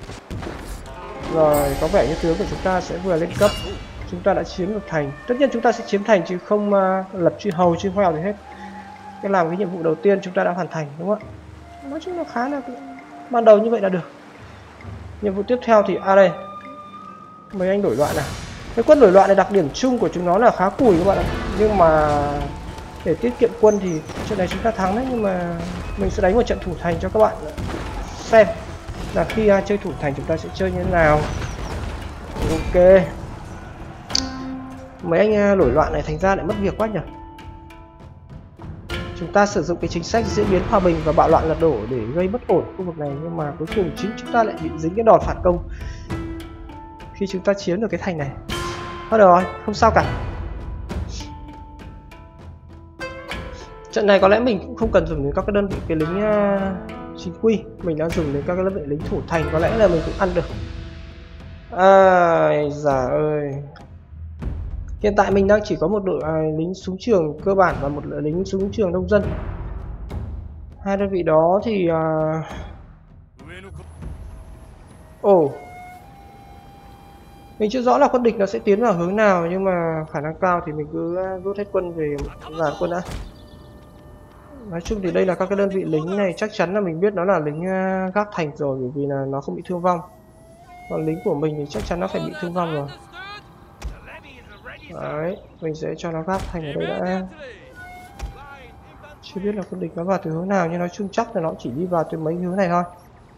rồi có vẻ như tướng của chúng ta sẽ vừa lên cấp, chúng ta đã chiếm được thành. Tất nhiên chúng ta sẽ chiếm thành chứ không uh, lập chư hầu chư hoèo gì hết. Cái làm cái nhiệm vụ đầu tiên chúng ta đã hoàn thành, đúng không ạ? Nói chung là khá là ban đầu như vậy là được. Nhiệm vụ tiếp theo thì à đây, mấy anh đổi loạn nào. Cái quân đổi loạn này đặc điểm chung của chúng nó là khá cùi các bạn ạ. Nhưng mà để tiết kiệm quân thì trận này chúng ta thắng đấy, nhưng mà mình sẽ đánh một trận thủ thành cho các bạn xem là khi uh, chơi thủ thành chúng ta sẽ chơi như thế nào. Ok. Mấy anh uh, đổi loạn này thành ra lại mất việc quá nhỉ. Chúng ta sử dụng cái chính sách diễn biến hòa bình và bạo loạn lật đổ để gây bất ổn khu vực này, nhưng mà cuối cùng chính chúng ta lại bị dính cái đòn phản công khi chúng ta chiếm được cái thành này. Thôi được rồi, không sao cả. Trận này có lẽ mình cũng không cần dùng đến các cái đơn vị cái lính uh, chính quy, mình đã dùng đến các cái đơn vị lính thủ thành, có lẽ là mình cũng ăn được. Ai giời ơi. Hiện tại mình đang chỉ có một đội uh, lính súng trường cơ bản và một đội lính súng trường nông dân. Hai đơn vị đó thì uh... ồ oh. Mình chưa rõ là quân địch nó sẽ tiến vào hướng nào, nhưng mà khả năng cao thì mình cứ uh, rút hết quân về dàn quân đã. Nói chung thì đây là các cái đơn vị lính này chắc chắn là mình biết nó là lính uh, gác thành rồi, bởi vì là nó không bị thương vong. Còn lính của mình thì chắc chắn nó phải bị thương vong rồi. Đấy, mình sẽ cho nó gác thành ở đây đã. Chưa biết là quân địch nó vào từ hướng nào, nhưng nói chung chắc là nó chỉ đi vào từ mấy hướng này thôi.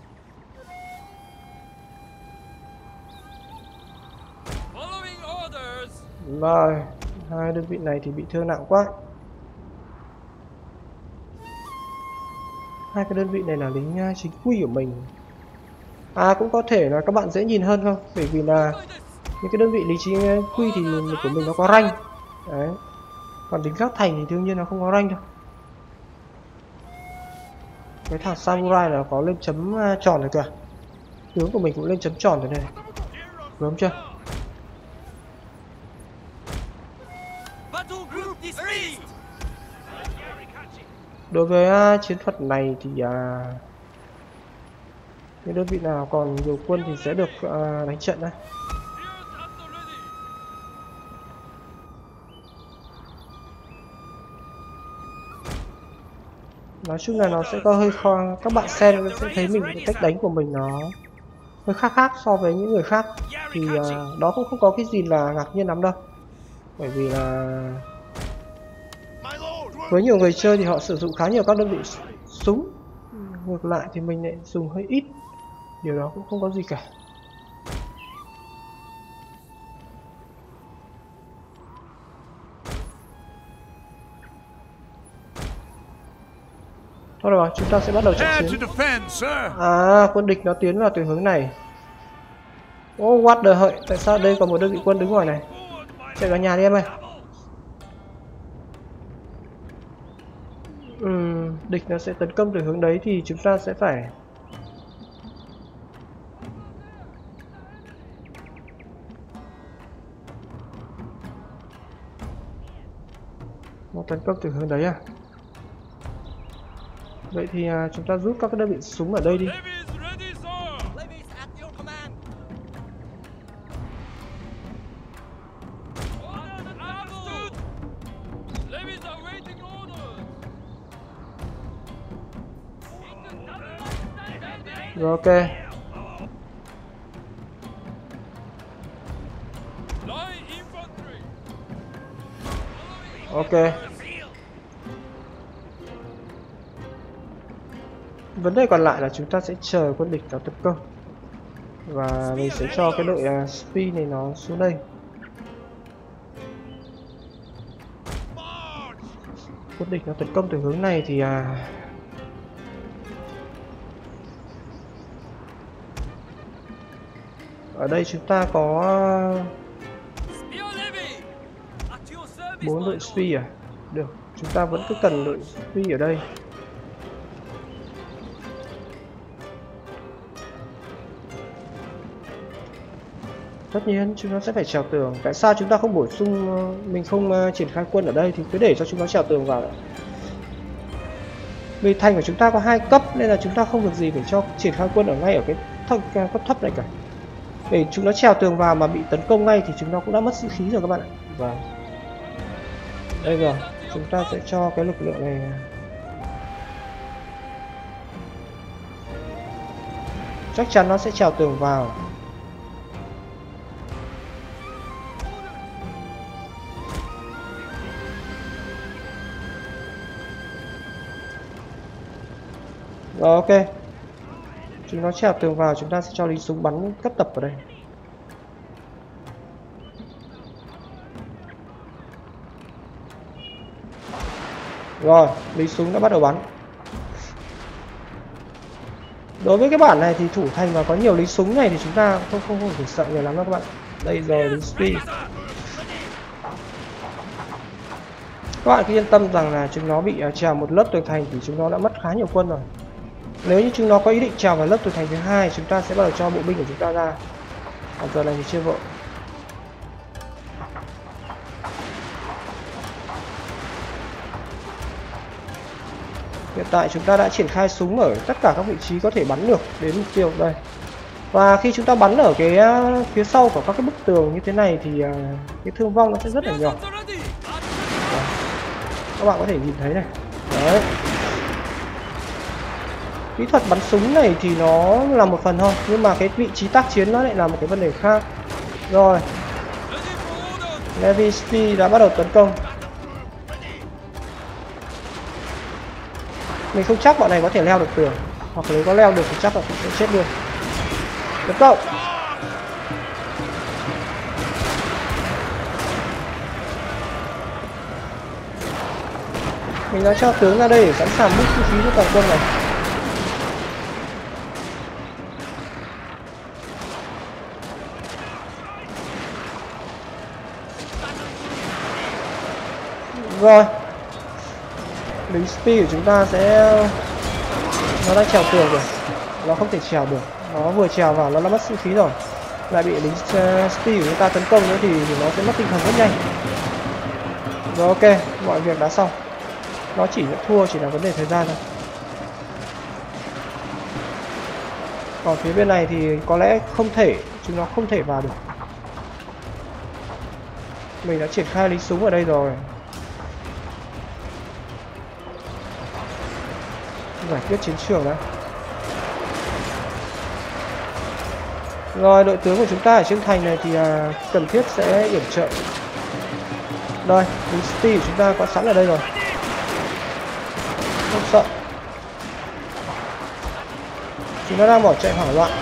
Rồi, hai đơn vị này thì bị thương nặng quá. Hai cái đơn vị này là lính chính quy của mình. À, cũng có thể là các bạn dễ nhìn hơn không? Bởi vì là những cái đơn vị lính chính quy thì của mình nó có rank. Đấy. Còn lính gác thành thì đương nhiên nó không có rank đâu. Cái thằng samurai là có lên chấm tròn rồi kìa. Tướng của mình cũng lên chấm tròn rồi này. Đúng chưa? Đối với uh, chiến thuật này thì uh, những đơn vị nào còn nhiều quân thì sẽ được uh, đánh trận đây. Nói chung là nó sẽ có hơi khó, các bạn xem sẽ thấy mình cái cách đánh của mình nó hơi khác khác so với những người khác. Thì uh, đó cũng không có cái gì là ngạc nhiên lắm đâu. Bởi vì là với nhiều người chơi thì họ sử dụng khá nhiều các đơn vị súng. Ngược lại thì mình lại dùng hơi ít. Điều đó cũng không có gì cả. Thôi rồi, chúng ta sẽ bắt đầu trận chiến. À, quân địch nó tiến vào từ hướng này. Ô, oh, what the hell, tại sao đây còn một đơn vị quân đứng ngoài này? Chạy vào nhà đi em ơi. Ừm, địch nó sẽ tấn công từ hướng đấy thì chúng ta sẽ phải nó tấn công từ hướng đấy à? Vậy thì à, chúng ta rút các cái đơn vị súng ở đây đi. Rồi, ok. Ok. Vấn đề còn lại là chúng ta sẽ chờ quân địch nó tấn công. Và mình sẽ cho cái đội uh, speed này nó xuống đây. Quân địch nó tấn công từ hướng này thì uh, ở đây chúng ta có bốn đội speed à? Được, chúng ta vẫn cứ cần đội speed ở đây. Tất nhiên chúng ta sẽ phải trèo tường. Tại sao chúng ta không bổ sung, mình không uh, triển khai quân ở đây thì cứ để cho chúng nó trèo tường vào. Vì thành của chúng ta có hai cấp nên là chúng ta không được gì phải cho triển khai quân ở ngay ở cái thấp, cấp thấp này cả. Để chúng nó trèo tường vào mà bị tấn công ngay thì chúng nó cũng đã mất sĩ khí rồi các bạn ạ. Và đây rồi, chúng ta sẽ cho cái lực lượng này chắc chắn nó sẽ trèo tường vào. Rồi, ok. Chúng nó trèo tường vào, chúng ta sẽ cho lính súng bắn cấp tập vào đây. Rồi, lính súng đã bắt đầu bắn. Đối với cái bản này thì thủ thành mà có nhiều lính súng này thì chúng ta không không không phải sợ nhiều lắm đâu các bạn. Đây rồi, lính speed. Các bạn cứ yên tâm rằng là chúng nó bị trèo một lớp tường thành thì chúng nó đã mất khá nhiều quân rồi. Nếu như chúng nó có ý định trèo vào lớp tường thành thứ hai, chúng ta sẽ bắt đầu cho bộ binh của chúng ta ra. Còn giờ này thì chưa vội. Hiện tại chúng ta đã triển khai súng ở tất cả các vị trí có thể bắn được đến mục tiêu đây. Và khi chúng ta bắn ở cái phía sau của các cái bức tường như thế này thì cái thương vong nó sẽ rất là nhỏ. Các bạn có thể nhìn thấy này. Đấy. Kỹ thuật bắn súng này thì nó là một phần thôi, nhưng mà cái vị trí tác chiến nó lại là một cái vấn đề khác. Rồi, Navy Speed đã bắt đầu tấn công. Mình không chắc bọn này có thể leo được tường, hoặc nếu có leo được thì chắc là cũng sẽ chết luôn. Tấn công. Mình đã cho tướng ra đây để sẵn sàng bút vũ khí cho toàn quân này. Rồi, lính Speed của chúng ta sẽ, nó đã trèo tường rồi, nó không thể trèo được, nó vừa trèo vào nó đã mất vũ khí rồi, lại bị lính Speed của chúng ta tấn công nữa thì, thì nó sẽ mất tinh thần rất nhanh. Rồi, ok, mọi việc đã xong, nó chỉ nhận thua chỉ là vấn đề thời gian thôi. Còn phía bên này thì có lẽ không thể, chúng nó không thể vào được. Mình đã triển khai lính súng ở đây rồi. Giải quyết chiến trường đấy. Rồi, đội tướng của chúng ta ở trên thành này thì à, cần thiết sẽ yểm trợ. Đây, lính Speed của chúng ta có sẵn ở đây rồi, không sợ. Chúng ta đang bỏ chạy hoảng loạn.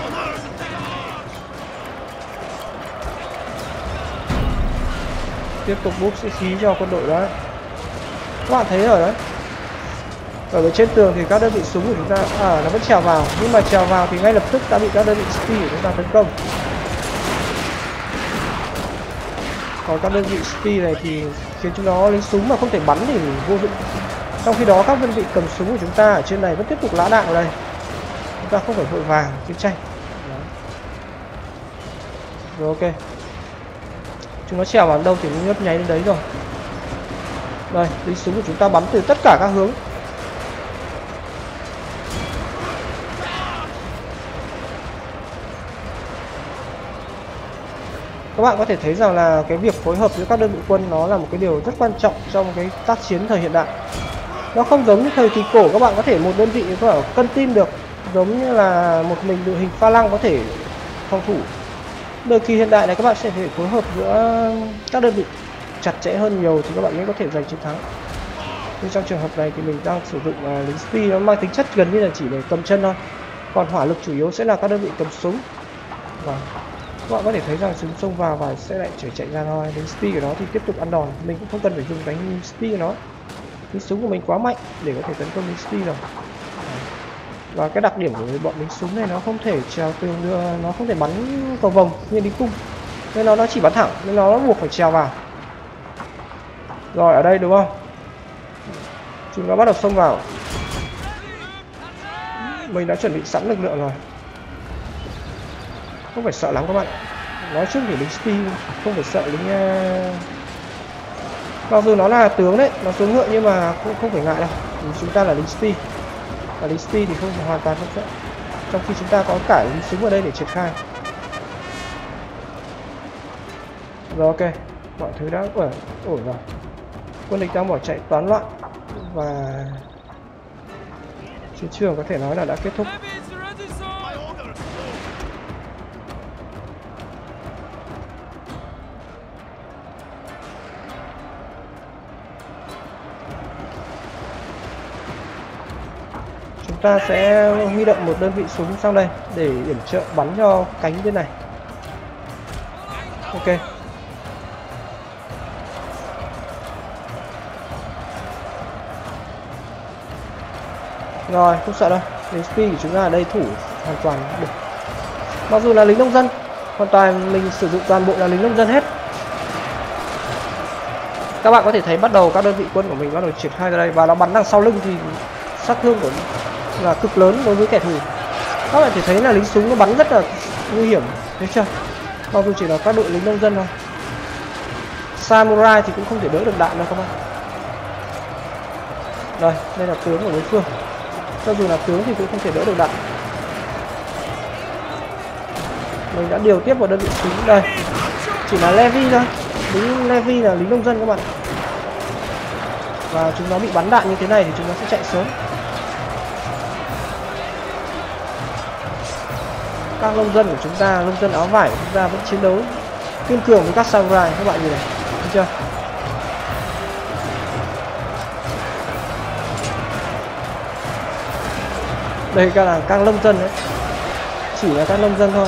Tiếp tục boost sĩ khí cho quân đội đó. Các bạn thấy rồi đấy. Ở trên tường thì các đơn vị súng của chúng ta à, nó vẫn trèo vào, nhưng mà trèo vào thì ngay lập tức đã bị các đơn vị Speed của chúng ta tấn công. Còn các đơn vị Speed này thì khiến chúng nó lính súng mà không thể bắn thì vô dụng. Trong khi đó các đơn vị cầm súng của chúng ta ở trên này vẫn tiếp tục lã đạn ở đây. Chúng ta không phải vội vàng chiến tranh. Đó. Rồi, ok. Chúng nó trèo vào đâu thì nó nhấp nháy đến đấy rồi. Đây, lính súng của chúng ta bắn từ tất cả các hướng. Các bạn có thể thấy rằng là cái việc phối hợp giữa các đơn vị quân nó là một cái điều rất quan trọng trong cái tác chiến thời hiện đại. Nó không giống như thời kỳ cổ, các bạn có thể một đơn vị có thể cân tim được, giống như là một mình đội hình pha lăng có thể phòng thủ. Thời kỳ hiện đại này các bạn sẽ phải phối hợp giữa các đơn vị chặt chẽ hơn nhiều thì các bạn mới có thể giành chiến thắng. Nhưng trong trường hợp này thì mình đang sử dụng uh, lính Speed, nó mang tính chất gần như là chỉ để cầm chân thôi, còn hỏa lực chủ yếu sẽ là các đơn vị cầm súng. Và các bạn có thể thấy rằng súng xông vào và sẽ lại trở chạy ra thôi. Lính Speed của nó thì tiếp tục ăn đòn, mình cũng không cần phải dùng đánh Speed của nó. Lính súng của mình quá mạnh để có thể tấn công lính Speed rồi. Và cái đặc điểm của bọn lính súng này nó không thể trèo tường đưa, nó không thể bắn cầu vồng như lính cung, nên nó nó chỉ bắn thẳng, nên nó buộc phải trèo vào. Rồi, ở đây đúng không? Chúng nó bắt đầu xông vào. Mình đã chuẩn bị sẵn lực lượng rồi, không phải sợ lắm các bạn. Nói chung thì lính Speed không phải sợ lính uh... mặc dù nó là tướng đấy, nó xuống ngựa nhưng mà cũng không phải ngại đâu. Vì chúng ta là lính Speed, và lính Speed thì không phải hoàn toàn không sợ, trong khi chúng ta có cả lính súng ở đây để triển khai. Rồi, ok, mọi thứ đã ổn ổn rồi. Quân địch đang bỏ chạy toán loạn và chiến trường có thể nói là đã kết thúc. Chúng ta sẽ huy động một đơn vị súng sang đây để yểm trợ bắn cho cánh bên này. Ok. Rồi, không sợ đâu. Lính Speed của chúng ta ở đây thủ hoàn toàn được. Mặc dù là lính nông dân, hoàn toàn mình sử dụng toàn bộ là lính nông dân hết. Các bạn có thể thấy bắt đầu các đơn vị quân của mình bắt đầu triển khai ra đây, và nó bắn đằng sau lưng thì sát thương của là cực lớn đối với kẻ thù. Các bạn thể thấy là lính súng nó bắn rất là nguy hiểm, thấy chưa? Mặc dù chỉ là các đội lính nông dân thôi. Samurai thì cũng không thể đỡ được đạn đâu các bạn. Đây, đây là tướng của đối phương. Cho dù là tướng thì cũng không thể đỡ được đạn. Mình đã điều tiếp vào đơn vị súng đây. Chỉ là Levi thôi. Lính Levi là lính nông dân các bạn. Và chúng nó bị bắn đạn như thế này thì chúng nó sẽ chạy sớm. các nông dân của chúng ta, nông dân áo vải của chúng ta vẫn chiến đấu kiên cường với các samurai các bạn nhìn này, thấy chưa? Đây các là các nông dân đấy, chỉ là các nông dân thôi.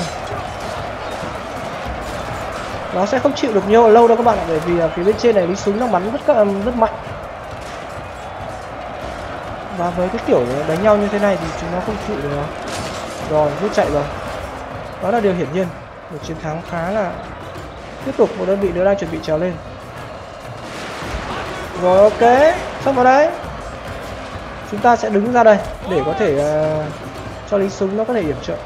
Nó sẽ không chịu được nhiều lâu đâu các bạn ạ, bởi vì phía bên trên này lính súng nó bắn rất rất mạnh. Và với cái kiểu đánh nhau như thế này thì chúng nó không chịu được. Rồi, rút chạy rồi. Đó là điều hiển nhiên. Một chiến thắng khá là... Tiếp tục một đơn vị nữa đang chuẩn bị trèo lên. Rồi, ok. Xong vào đấy. Chúng ta sẽ đứng ra đây để có thể uh, cho lính súng nó có thể yểm trợ.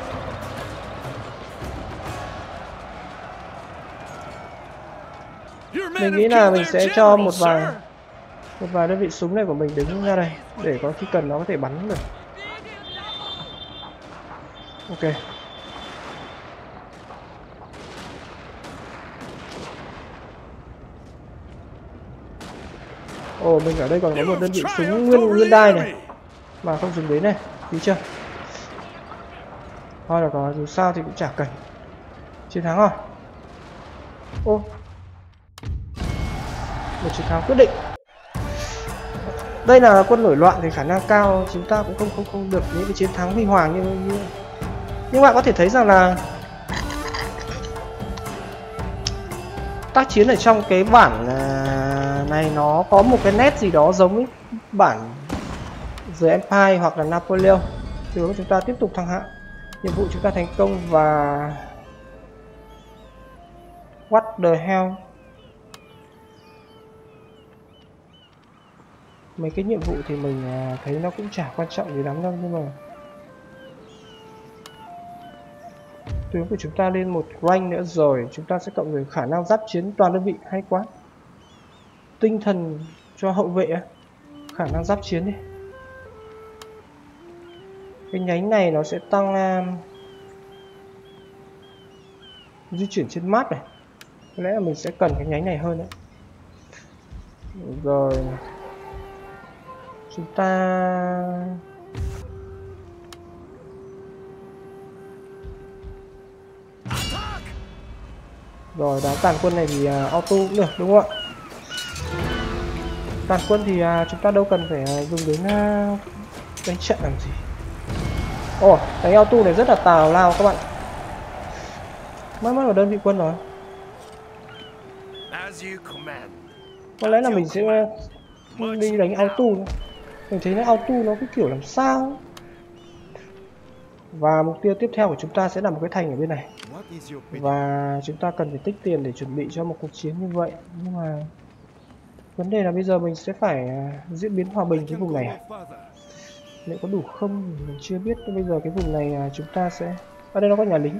Mình nghĩ là mình sẽ cho một vài một vài đơn vị súng này của mình đứng ra đây để có khi cần nó có thể bắn được. Ok. Ồ, mình ở đây còn có một đơn vị súng nguyên nguyên đai này mà không dùng đến này, thấy chưa? Thôi là có, dù sao thì cũng chả cần. Chiến thắng rồi. Ô, một chiến thắng quyết định. Đây là quân nổi loạn thì khả năng cao chúng ta cũng không không không được những cái chiến thắng huy hoàng như như nhưng bạn có thể thấy rằng là tác chiến ở trong cái bản này nó có một cái nét gì đó giống với bản The Empire hoặc là Napoleon. Từ đó chúng ta tiếp tục thăng hạng, nhiệm vụ chúng ta thành công. Và what the hell, mấy cái nhiệm vụ thì mình thấy nó cũng chả quan trọng gì lắm đâu, nhưng mà tướng của chúng ta lên một rank nữa rồi, chúng ta sẽ cộng với khả năng giáp chiến toàn đơn vị. Hay quá. Tinh thần cho hậu vệ, khả năng giáp chiến đi. Cái nhánh này nó sẽ tăng um, di chuyển trên map này. Có lẽ là mình sẽ cần cái nhánh này hơn đấy. Rồi chúng ta rồi đá tàn quân này thì uh, auto cũng được đúng không ạ? Tàn quân thì uh, chúng ta đâu cần phải uh, dùng đến uh, đánh trận làm gì. Ồ, oh, đánh auto này rất là tào lao các bạn. Mất mất một đơn vị quân rồi. Có lẽ là mình sẽ đi đánh auto. Mình thấy nó auto nó cái kiểu làm sao. Và mục tiêu tiếp theo của chúng ta sẽ là một cái thành ở bên này. Và chúng ta cần phải tích tiền để chuẩn bị cho một cuộc chiến như vậy. Nhưng mà vấn đề là bây giờ mình sẽ phải uh, diễn biến hòa bình cái vùng này. Liệu có đủ không mình chưa biết. Bây giờ cái vùng này uh, chúng ta sẽ... Ở đây nó có nhà lính.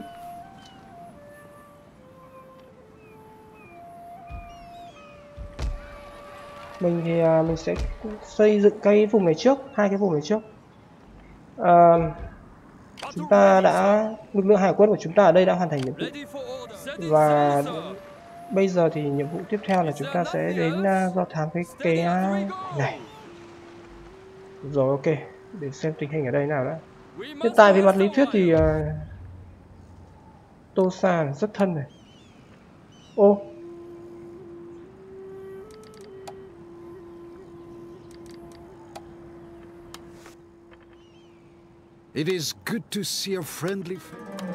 Mình thì uh, mình sẽ xây dựng cái vùng này trước, hai cái vùng này trước. Uh, chúng ta đã lực lượng hải quân của chúng ta ở đây đã hoàn thành nhiệm vụ. Và bây giờ thì nhiệm vụ tiếp theo là chúng ta sẽ đến uh, do thám cái cái uh, này. Rồi ok, để xem tình hình ở đây nào đã. Hiện tại về mặt lý thuyết thì uh, Tosa rất thân này. Ô, It is good to see a friendly face.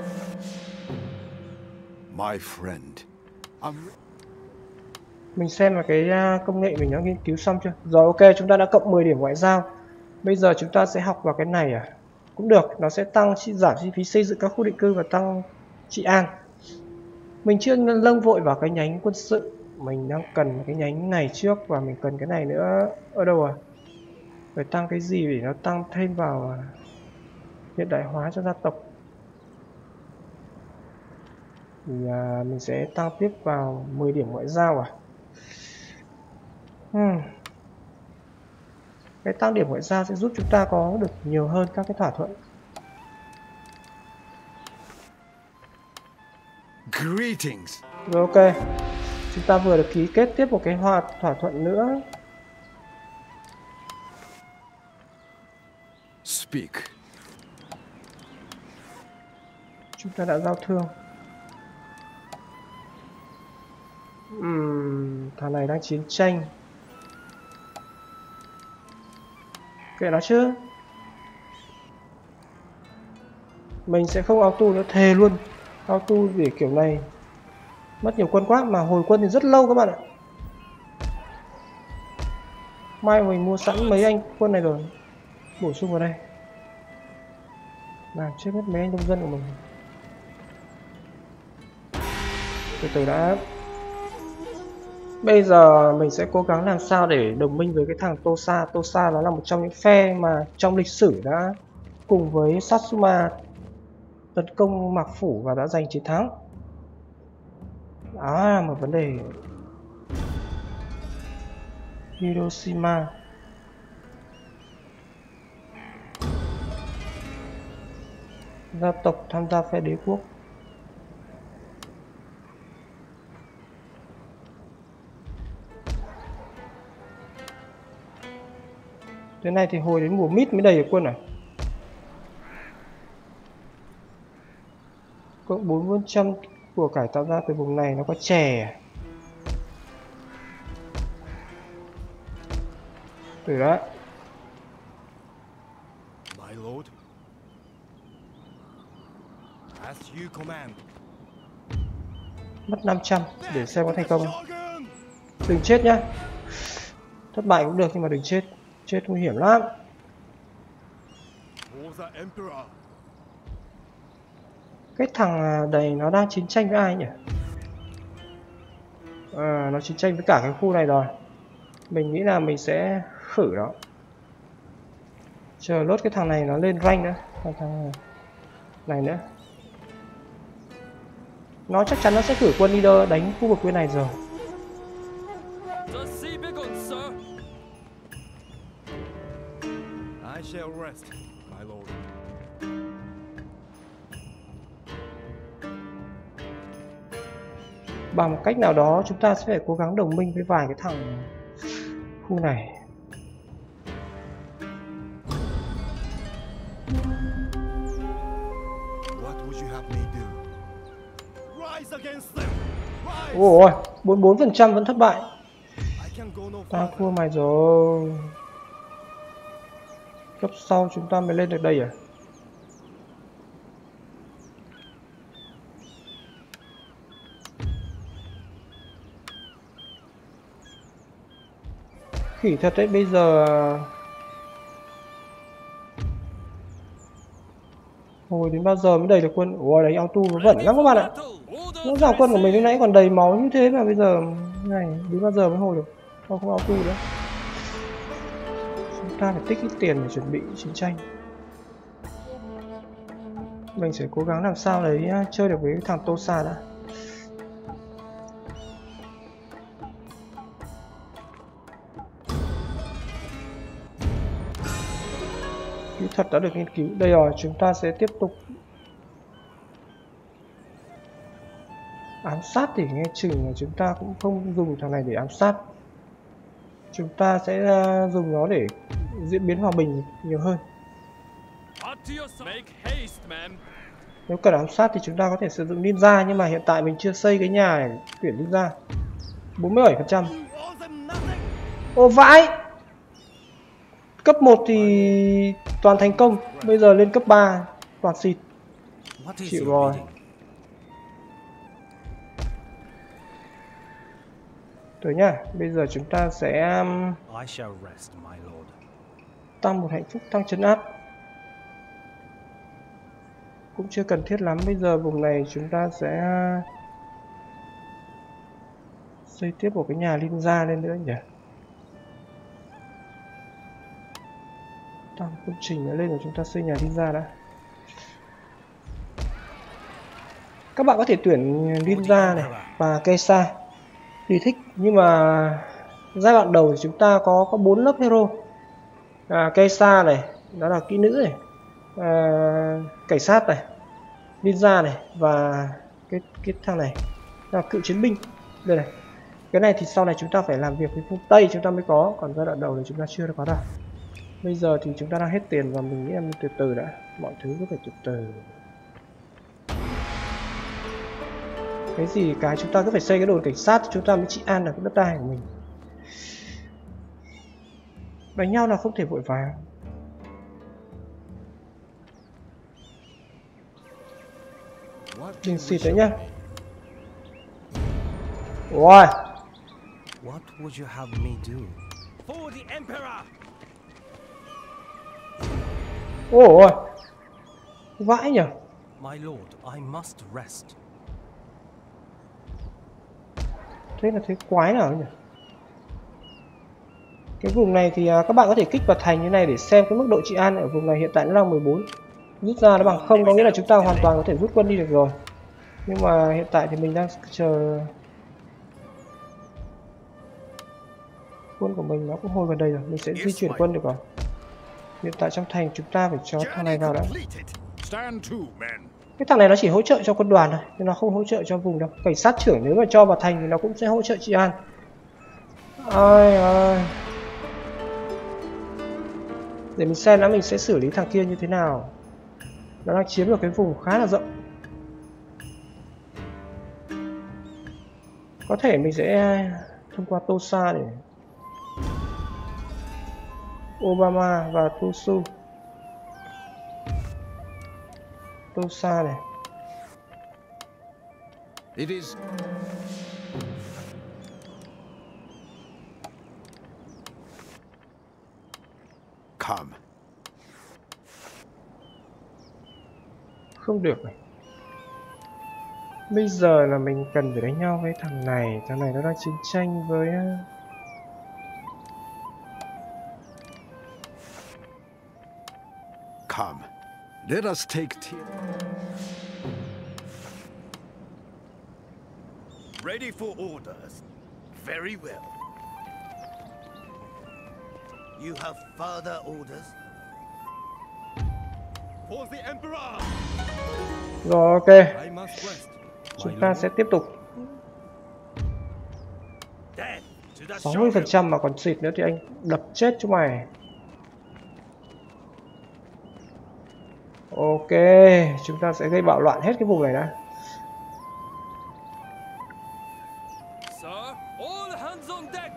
My friend. I'm... Mình xem là cái công nghệ mình đã nghiên cứu xong chưa? Rồi ok, chúng ta đã cộng mười điểm ngoại giao. Bây giờ chúng ta sẽ học vào cái này à? Cũng được, nó sẽ tăng chi giảm chi phí xây dựng các khu định cư và tăng trị an. Mình chưa lông vội vào cái nhánh quân sự. Mình đang cần cái nhánh này trước và mình cần cái này nữa. Ở đâu à? Phải tăng cái gì để nó tăng thêm vào hiện đại hóa cho gia tộc. Thì à, mình sẽ tăng tiếp vào mười điểm ngoại giao à? Hmm. Cái tăng điểm ngoại giao sẽ giúp chúng ta có được nhiều hơn các cái thỏa thuận. Greetings. Rồi ok. Chúng ta vừa được ký kết tiếp một cái hòa thỏa thuận nữa. Speak. Chúng ta đã giao thương. Uhm, thằng này đang chiến tranh. Kệ nó chứ. Mình sẽ không auto nữa, thề luôn. Auto để kiểu này mất nhiều quân quá, mà hồi quân thì rất lâu các bạn ạ. Mai mình mua sẵn mấy anh quân này rồi, bổ sung vào đây, làm chết hết mấy anh nông dân của mình. Từ từ đã. Bây giờ mình sẽ cố gắng làm sao để đồng minh với cái thằng Tosa. Tosa nó là một trong những phe mà trong lịch sử đã cùng với Satsuma tấn công Mạc Phủ và đã giành chiến thắng. Đó là một vấn đề. Hiroshima. Gia tộc tham gia phe đế quốc. Thế này thì hồi đến mùa mít mới đầy được quân à? Cộng bốn phần trăm của cải tạo ra từ vùng này, nó có chè. Từ đó. My lord. As you command. Mất năm trăm để xem có thành công không. Đừng chết nhá. Thất bại cũng được nhưng mà đừng chết. Chết nguy hiểm lắm. Cái thằng này nó đang chiến tranh với ai nhỉ? À, nó chiến tranh với cả cái khu này rồi. Mình nghĩ là mình sẽ khử nó. Chờ lốt cái thằng này nó lên rank nữa. Thằng, thằng này nữa. Nó chắc chắn nó sẽ cử quân leader đánh khu vực bên này rồi. I shall rest, my lord. Bằng một cách nào đó chúng ta sẽ phải cố gắng đồng minh với vài cái thằng khu này. Ôi, bốn mươi bốn phần trăm vẫn thất bại. Ta thua mày rồi. Cấp sau chúng ta mới lên được đây à? Khỉ thật đấy, bây giờ hồi đến bao giờ mới đầy được quân? Ủa đấy auto nó vẩn lắm các bạn ạ. Nó dòng quân của mình lúc nãy còn đầy máu như thế mà bây giờ này đến bao giờ mới hồi được? Không, không auto nữa. Chúng ta phải tích ít tiền để chuẩn bị chiến tranh. Mình sẽ cố gắng làm sao đấy chơi được với cái thằng Tosa đã. Kỹ thuật đã được nghiên cứu. Đây rồi, chúng ta sẽ tiếp tục ám sát. Thì nghe chừng là chúng ta cũng không dùng thằng này để ám sát. Chúng ta sẽ dùng nó để diễn biến hòa bình nhiều hơn. Nếu cần ám sát thì chúng ta có thể sử dụng ninja, nhưng mà hiện tại mình chưa xây cái nhà để tuyển ninja. bốn mươi bảy phần trăm. Ô vãi! Cấp một thì toàn thành công, bây giờ lên cấp ba toàn xịt. Chịu rồi. Rồi nhá, bây giờ chúng ta sẽ tăng một hạnh phúc, tăng trấn áp. Cũng chưa cần thiết lắm, bây giờ vùng này chúng ta sẽ xây tiếp một cái nhà ninja lên nữa nhỉ. Tăng công trình nó lên rồi chúng ta xây nhà ninja đã. Các bạn có thể tuyển ninja này và Keisa tùy thích, nhưng mà giai đoạn đầu thì chúng ta có có bốn lớp hero. À, Keisa này, đó là kỹ nữ này, à, cảnh sát này, ninja này và cái cái thằng này là cựu chiến binh. Đây này. Cái này thì sau này chúng ta phải làm việc với phương Tây chúng ta mới có, còn giai đoạn đầu thì chúng ta chưa có đâu. Bây giờ thì chúng ta đang hết tiền và mình nghĩ em từ từ đã, mọi thứ cứ phải từ từ. cái gì cái chúng ta cứ phải xây cái đồn cảnh sát chúng ta mới trị an được cái đất đai của mình. Đánh nhau là không thể vội vàng. Mình xịt đấy nhá. Ôi. What would you have me do? For the Emperor. Ôi. Vãi nhỉ. My lord, I must rest. Thế là thế quái nào nhỉ? Cái vùng này thì uh, các bạn có thể kích vào thành như này để xem cái mức độ trị an ở vùng này hiện tại nó là mười bốn. Rút ra nó bằng không có nghĩa là chúng ta hoàn toàn có thể rút quân đi được rồi. Nhưng mà hiện tại thì mình đang chờ quân của mình nó cũng hồi vào đây rồi, mình sẽ di chuyển quân được rồi. Hiện tại trong thành chúng ta phải cho thằng này vào đã. Cái thằng này nó chỉ hỗ trợ cho quân đoàn thôi, nhưng nó không hỗ trợ cho vùng đâu. Cảnh sát trưởng nếu mà cho vào thành thì nó cũng sẽ hỗ trợ trị an. Ai ơi. Để mình xem đã mình sẽ xử lý thằng kia như thế nào. Nó đang chiếm được cái vùng khá là rộng. Có thể mình sẽ thông qua Tosa để Obama và Tosu. Tosa này. It is. Come. Không được này. Bây giờ là mình cần phải đánh nhau với thằng này. Thằng này nó đang chiến tranh với Come. Let us take tea. Ready for orders. Very well. You have further orders? For the Emperor. Rồi ok. I must rest. Chúng ta sẽ tiếp tục. Death to the sáu mươi phần trăm mà còn xịt nữa thì anh đập chết chúng mày. Ok, chúng ta sẽ gây bạo loạn hết cái vùng này đã. Sir, all hands on deck.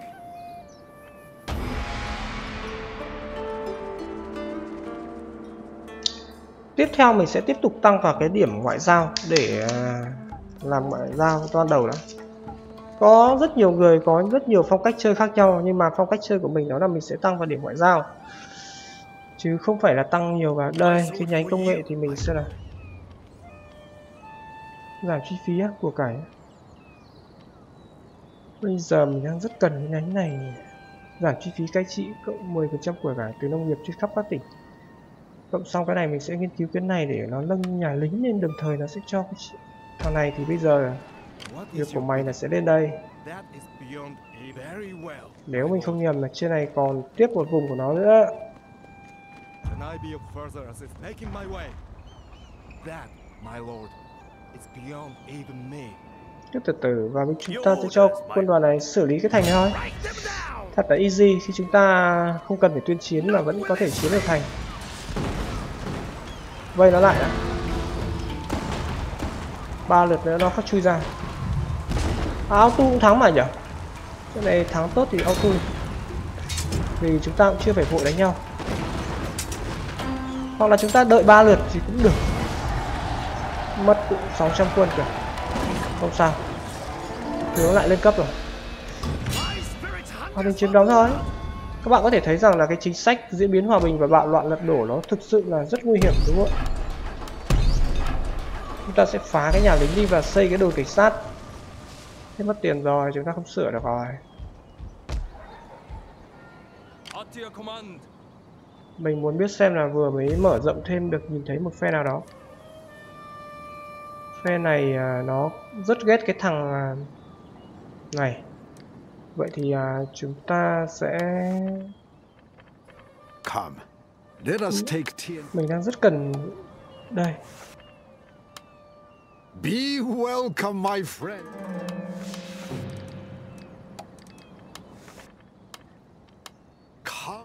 Tiếp theo mình sẽ tiếp tục tăng vào cái điểm ngoại giao để làm ngoại giao toan đầu đã. Có rất nhiều người có rất nhiều phong cách chơi khác nhau, nhưng mà phong cách chơi của mình đó là mình sẽ tăng vào điểm ngoại giao, chứ không phải là tăng nhiều vào đây. Khi nhánh công nghệ thì mình sẽ là giảm chi phí á, của cải. Bây giờ mình đang rất cần cái nhánh này, giảm chi phí cai trị cộng mười phần trăm của cải từ nông nghiệp trên khắp các tỉnh. Cộng xong cái này mình sẽ nghiên cứu cái này để nó nâng nhà lính lên, đồng thời nó sẽ cho cái thằng này thì bây giờ việc của mày là sẽ lên đây. Nếu mình không nhầm là trên này còn tiếp một vùng của nó nữa. Tiếp từ từ và chúng ta sẽ cho quân đoàn này xử lý cái thành này thôi. Thật là easy khi chúng ta không cần phải tuyên chiến mà vẫn có thể chiếm được thành. Vây nó lại đã. Ba lượt nữa nó khắc chui ra. À, auto cũng thắng mà nhỉ? Cái này thắng tốt thì auto. Vì chúng ta cũng chưa phải vội đánh nhau. Hoặc là chúng ta đợi ba lượt thì cũng được. Mất cũng sáu trăm quân kìa. Không sao. Tướng lại lên cấp rồi. Hòa bình chiếm đóng thôi. Các bạn có thể thấy rằng là cái chính sách diễn biến hòa bình và bạo loạn lật đổ nó thực sự là rất nguy hiểm, đúng không ạ? Chúng ta sẽ phá cái nhà lính đi và xây cái đồn cảnh sát. Thế mất tiền rồi, chúng ta không sửa được rồi. Mình muốn biết xem là vừa mới mở rộng thêm được nhìn thấy một phe nào đó. Phe này nó rất ghét cái thằng này. Vậy thì chúng ta sẽ Come. Let us take tea. Mình đang rất cần đây. Be welcome, my friend. Come.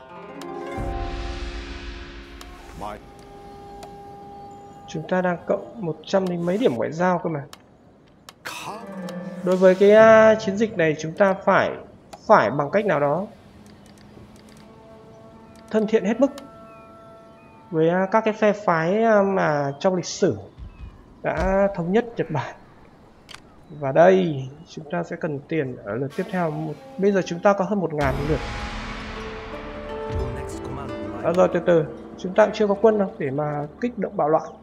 My. Chúng ta đang cộng một trăm đến mấy điểm ngoại giao cơ mà. Đối với cái uh, chiến dịch này chúng ta phải phải bằng cách nào đó thân thiện hết mức với uh, các cái phe phái uh, mà trong lịch sử đã thống nhất Nhật Bản. Và đây chúng ta sẽ cần tiền ở lượt tiếp theo. Một, bây giờ chúng ta có hơn một ngàn lượt. À, rồi từ từ, chúng ta cũng chưa có quân đâu để mà kích động bạo loạn.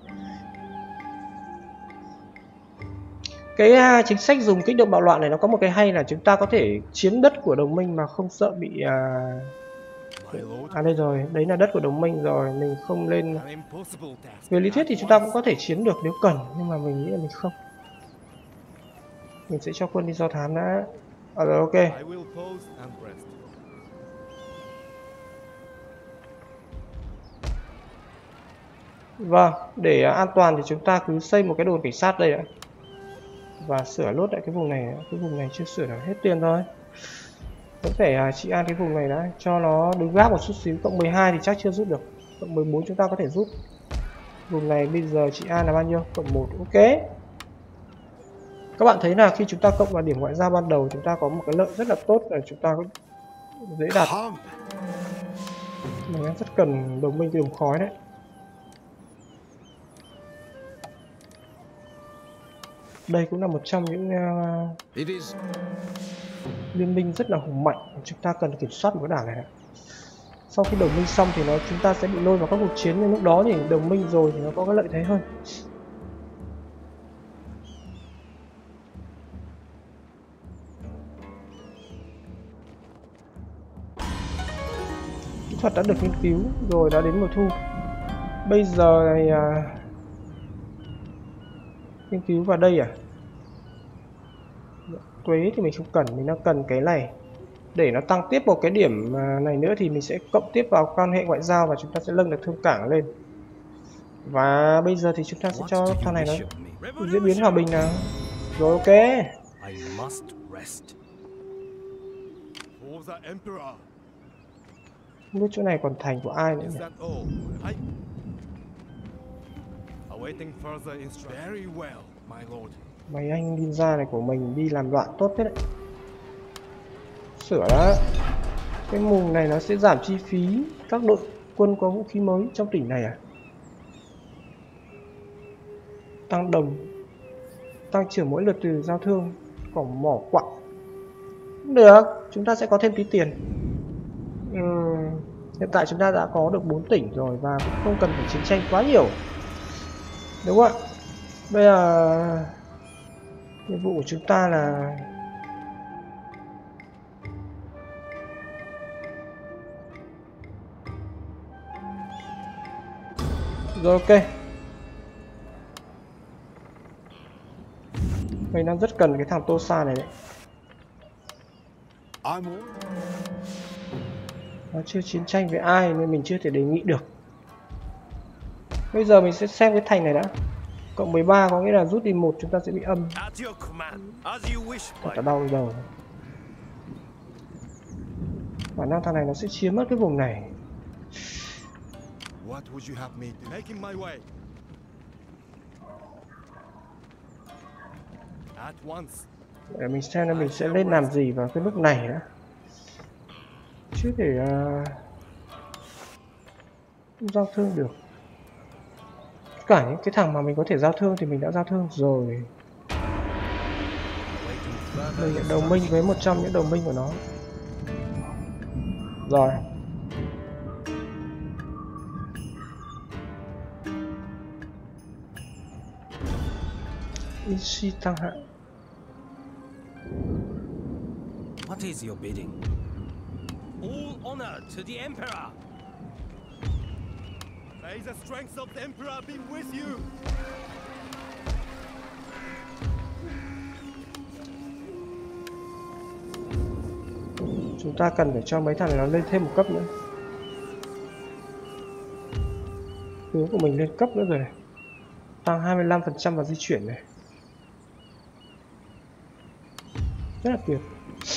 Cái uh, chính sách dùng kích động bạo loạn này nó có một cái hay là chúng ta có thể chiếm đất của đồng minh mà không sợ bị uh... à đây rồi, đấy là đất của đồng minh rồi, mình không lên. Về lý thuyết thì chúng ta cũng có thể chiếm được nếu cần, nhưng mà mình nghĩ là mình không. Mình sẽ cho quân đi do thám đã. À, rồi ok. Vâng, để an toàn thì chúng ta cứ xây một cái đồn cảnh sát đây đã. Và sửa lốt lại cái vùng này. Cái vùng này chưa sửa được, hết tiền thôi. Vẫn phải trị an cái vùng này đã, cho nó đứng gác một chút xíu. Cộng mười hai thì chắc chưa rút được. Cộng mười bốn chúng ta có thể rút. Vùng này bây giờ trị an là bao nhiêu? Cộng một, ok. Các bạn thấy là khi chúng ta cộng vào điểm ngoại giao ban đầu, chúng ta có một cái lợi rất là tốt là chúng ta có dễ đạt. Mình rất cần đồng minh từ đồng khói đấy. Đây cũng là một trong những uh, liên minh rất là hùng mạnh. Chúng ta cần kiểm soát một cái đảo này ạ. Sau khi đồng minh xong thì nó chúng ta sẽ bị lôi vào các cuộc chiến, nhưng lúc đó thì đồng minh rồi thì nó có cái lợi thế hơn. Kỹ thuật đã được nghiên cứu rồi, đã đến mùa thu. Bây giờ này uh, nghiên cứu vào đây à? Quế thì mình không cần, mình đang cần cái này để nó tăng tiếp một cái điểm này nữa thì mình sẽ cộng tiếp vào quan hệ ngoại giao và chúng ta sẽ nâng được thương cảng lên. Và bây giờ thì chúng ta sẽ cho thằng này nó diễn biến hòa bình nào. Rồi ok. Không biết chỗ này còn thành của ai nữa nhỉ? Mấy anh ninja này của mình đi làm loạn tốt thế đấy. Sửa đó. Cái mùng này nó sẽ giảm chi phí các đội quân có vũ khí mới trong tỉnh này à? Tăng đồng, tăng trưởng mỗi lượt từ giao thương, cổng mỏ quặng. Được, chúng ta sẽ có thêm tí tiền. uhm, Hiện tại chúng ta đã có được bốn tỉnh rồi và cũng không cần phải chiến tranh quá nhiều, đúng không ạ? Bây giờ nhiệm vụ của chúng ta là rồi ok. Mình đang rất cần cái thằng Tosa này đấy. Nó chưa chiến tranh với ai nên mình chưa thể đề nghị được. Bây giờ mình sẽ xem cái thành này đã. Cộng mười ba có nghĩa là rút đi một chúng ta sẽ bị âm. Thật đau đầu. Khả năng thằng này nó sẽ chiếm mất cái vùng này. Để mình xem là mình sẽ lên làm gì vào cái lúc này nữa. Chứ để uh, giao thương được. Cả những cái thằng mà mình có thể giao thương thì mình đã giao thương rồi. Mình nhận đồng minh với một trong những đồng minh của nó. Rồi. Ishi tăng hạng. What is your bidding? All honor to the Emperor. May the strength of the Emperor be with you. Chúng ta cần phải cho mấy thằng này nó lên thêm một cấp nữa. Tướng của mình lên cấp nữa rồi này. Tăng hai mươi lăm phần trăm vào di chuyển này. Rất là tuyệt.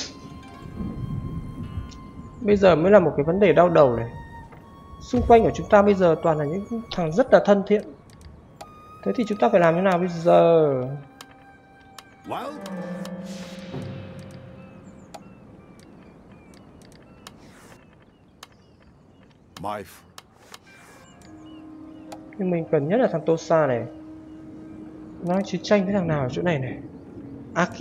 Bây giờ mới là một cái vấn đề đau đầu này. Xung quanh của chúng ta bây giờ toàn là những thằng rất là thân thiện. Thế thì chúng ta phải làm thế nào bây giờ? Well, my f- Nhưng mình cần nhất là thằng Tosa này. Nó chiến tranh với thằng nào ở chỗ này này? Aki.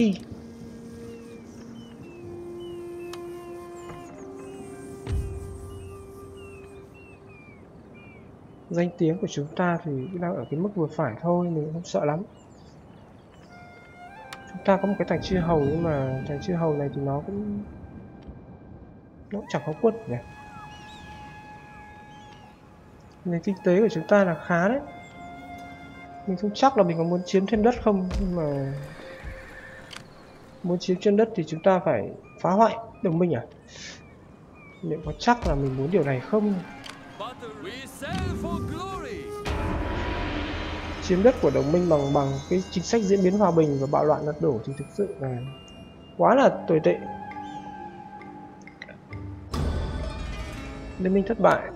Danh tiếng của chúng ta thì đang ở cái mức vừa phải thôi, mình không sợ lắm. Chúng ta có một cái thằng chư hầu, nhưng mà thằng chư hầu này thì nó cũng nó cũng chẳng có quân nhỉ. Nền kinh tế của chúng ta là khá đấy. Mình không chắc là mình có muốn chiếm thêm đất không, nhưng mà muốn chiếm trên đất thì chúng ta phải phá hoại đồng minh à? Liệu có chắc là mình muốn điều này không? Chiếm đất của đồng minh bằng bằng cái chính sách diễn biến hòa bình và bạo loạn lật đổ thì thực sự là quá là tồi tệ. Liên minh thất bại.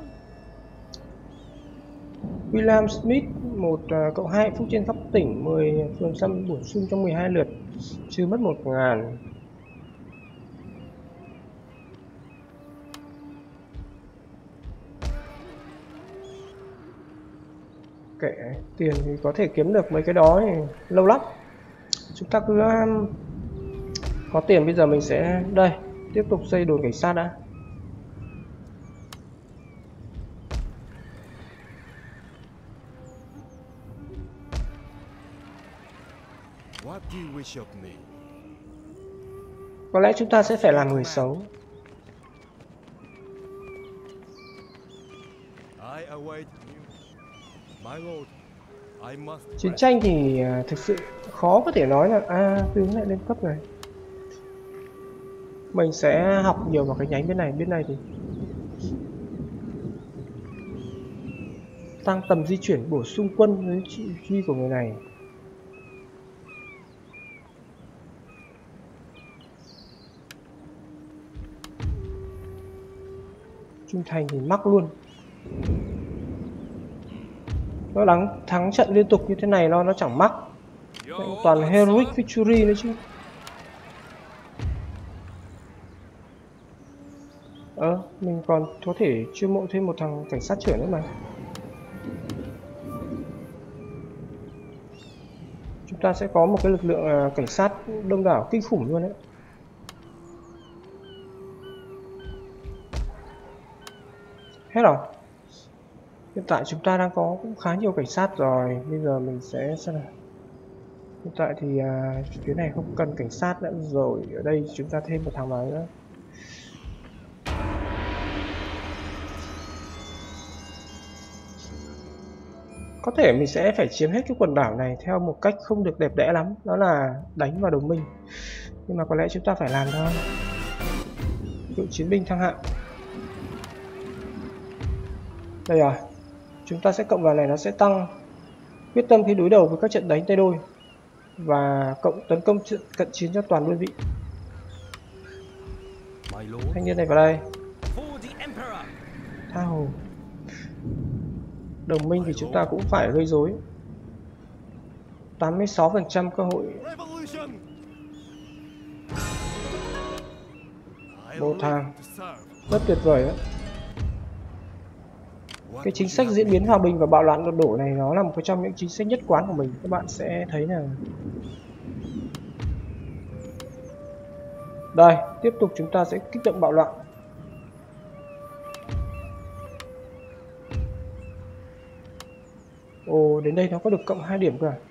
William Smith một cộng hai hạnh phúc trên khắp tỉnh, mười phường xăm bổ sung trong mười hai lượt, trừ mất một ngàn. Kệ, tiền thì có thể kiếm được mấy cái đó thì lâu lắm. Chúng ta cứ um, có tiền bây giờ mình sẽ đây tiếp tục xây đồn cảnh sát đã. What do you wish of me? Có lẽ chúng ta sẽ phải làm người xấu. I await you. My lord, I must. Chiến tranh thì uh, thực sự khó có thể nói là à, tướng lại lên cấp này. Mình sẽ học nhiều vào cái nhánh bên này, bên này thì tăng tầm di chuyển, bổ sung quân với chỉ huy của người này. Trung thành thì mắc luôn. Nó đáng thắng trận liên tục như thế này nó nó chẳng mắc. Toàn heroic victory nữa chứ. Ờ, mình còn có thể chiêu mộ thêm một thằng cảnh sát trưởng nữa mà. Chúng ta sẽ có một cái lực lượng cảnh sát đông đảo kinh khủng luôn đấy. Hết rồi. Hiện tại chúng ta đang có cũng khá nhiều cảnh sát rồi. Bây giờ mình sẽ xem nào. Hiện tại thì à, phía này không cần cảnh sát nữa rồi. Ở đây chúng ta thêm một thằng vào nữa. Có thể mình sẽ phải chiếm hết cái quần đảo này theo một cách không được đẹp đẽ lắm. Đó là đánh vào đồng minh. Nhưng mà có lẽ chúng ta phải làm thôi. Cựu chiến binh thăng hạng. Đây rồi. Chúng ta sẽ cộng vào này, nó sẽ tăng quyết tâm khi đối đầu với các trận đánh tay đôi. Và cộng tấn công cận chiến cho toàn đơn vị. Thanh niên này vào đây. Tha hồ. Đồng minh thì chúng ta cũng phải gây rối. tám mươi sáu phần trăm cơ hội. Một thằng rất tuyệt vời đấy. Cái chính sách diễn biến hòa bình và bạo loạn lật đổ này nó là một trong những chính sách nhất quán của mình. Các bạn sẽ thấy là đây, tiếp tục chúng ta sẽ kích động bạo loạn. Ồ, đến đây nó có được cộng hai điểm cơ à?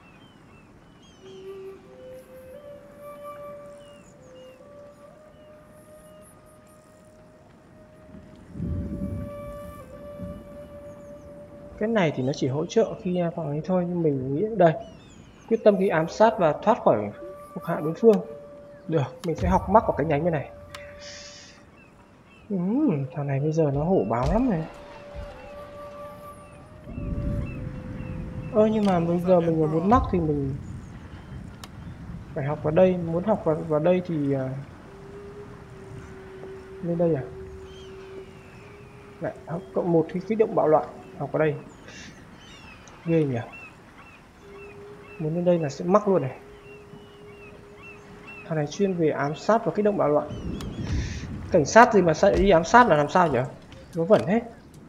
Cái này thì nó chỉ hỗ trợ khi phòng ấy thôi, nhưng mình nghĩ đây quyết tâm khi ám sát và thoát khỏi cuộc hạ đối phương. Được, mình sẽ học mắc vào cái nhánh bên này. uhm, Thằng này bây giờ nó hổ báo lắm này. Ơ nhưng mà bây giờ mình muốn mắc thì mình phải học vào đây. Muốn học vào, vào đây thì uh... lên đây à? Lại học cộng một khi kích động bạo loạn. Học vào đây. Ghê nhỉ. Muốn lên đây là sẽ mắc luôn này. Thằng này chuyên về ám sát và kích động bạo loạn. Cảnh sát gì mà sẽ đi ám sát là làm sao nhỉ? Nó vẩn hết.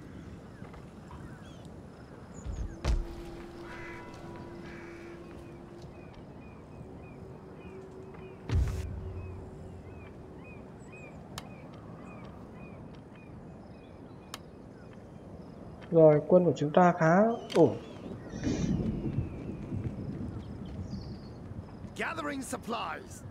Rồi, quân của chúng ta khá ổn. Gathering supplies.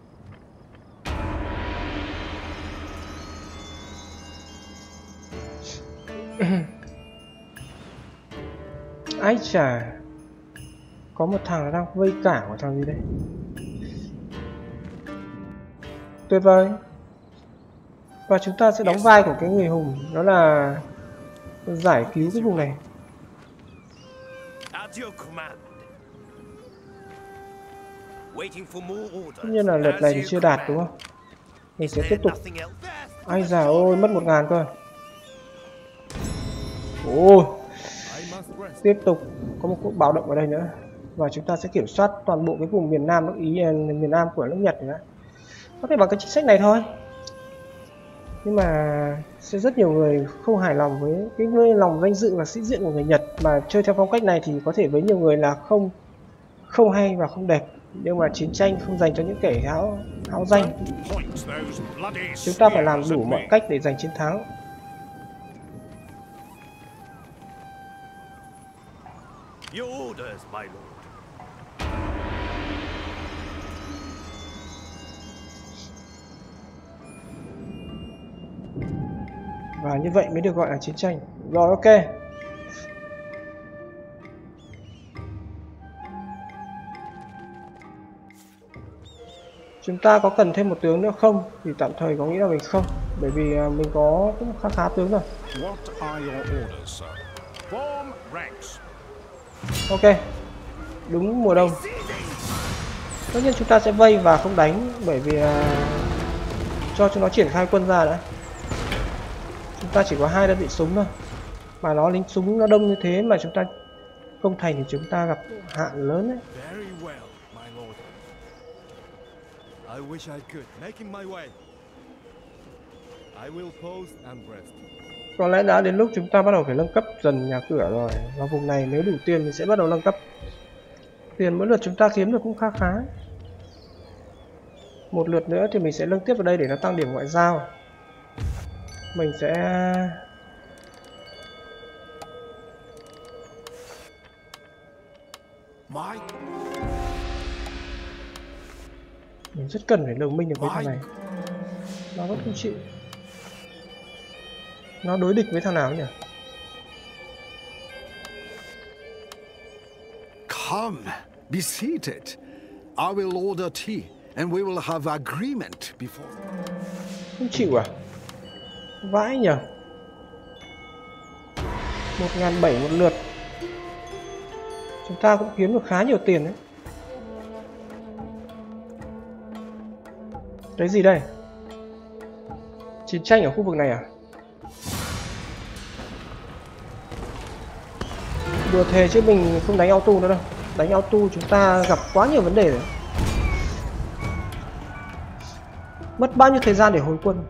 Ái chà, có một thằng đang vây cảng của thằng gì đây? Tuyệt vời. Và chúng ta sẽ đóng vai của cái người hùng, đó là giải cứu cái vùng này. At your command. Waiting for more orders. Tất nhiên là lượt này thì chưa đạt đúng không? Mình sẽ tiếp tục. Ai già ôi, mất một ngàn cơ. Ôi, tiếp tục có một cuộc báo động ở đây nữa. Và chúng ta sẽ kiểm soát toàn bộ cái vùng miền Nam nước Ý, miền Nam của nước Nhật nữa. Có thể bằng cái chính sách này thôi. Nhưng mà sẽ rất nhiều người không hài lòng với cái lòng danh dự và sĩ diện của người Nhật, mà chơi theo phong cách này thì có thể với nhiều người là không không hay và không đẹp. Nhưng mà chiến tranh không dành cho những kẻ háo háo danh. Chúng ta phải làm đủ mọi cách để giành chiến thắng. Your orders, my lord. Và như vậy mới được gọi là chiến tranh. Rồi, ok. Chúng ta có cần thêm một tướng nữa không? Thì tạm thời có nghĩ là mình không. Bởi vì mình có cũng khá khá tướng rồi. What are your orders, sir? Form ranks. Ok. Đúng mùa đông. Tất nhiên chúng ta sẽ vây và không đánh, bởi vì uh, cho chúng nó triển khai quân ra đã. Chúng ta chỉ có hai đơn vị súng thôi, mà nó lính súng nó đông như thế mà chúng ta công thành thì chúng ta gặp hạn lớn đấy. Very well, my lord. I wish I could, making my way. I will post Ambrest. Có lẽ đã đến lúc chúng ta bắt đầu phải nâng cấp dần nhà cửa rồi. Và vùng này nếu đủ tiền mình sẽ bắt đầu nâng cấp. Tiền mỗi lượt chúng ta kiếm được cũng khá khá. Một lượt nữa thì mình sẽ nâng tiếp vào đây để nó tăng điểm ngoại giao. Mình sẽ Mike. mình rất cần phải đồng minh được với thằng này. Nó vẫn không chịu. Nó đối địch với thằng nào nhỉ? Come, be seated. I will order tea, and we will have agreement before. Không chịu à? Vãi nhỉ? một nghìn bảy trăm một lượt. Chúng ta cũng kiếm được khá nhiều tiền đấy. Cái gì đây? Chiến tranh ở khu vực này à? Đùa thề chứ mình không đánh auto nữa đâu. Đánh auto chúng ta gặp quá nhiều vấn đề rồi. Mất bao nhiêu thời gian để hồi quân.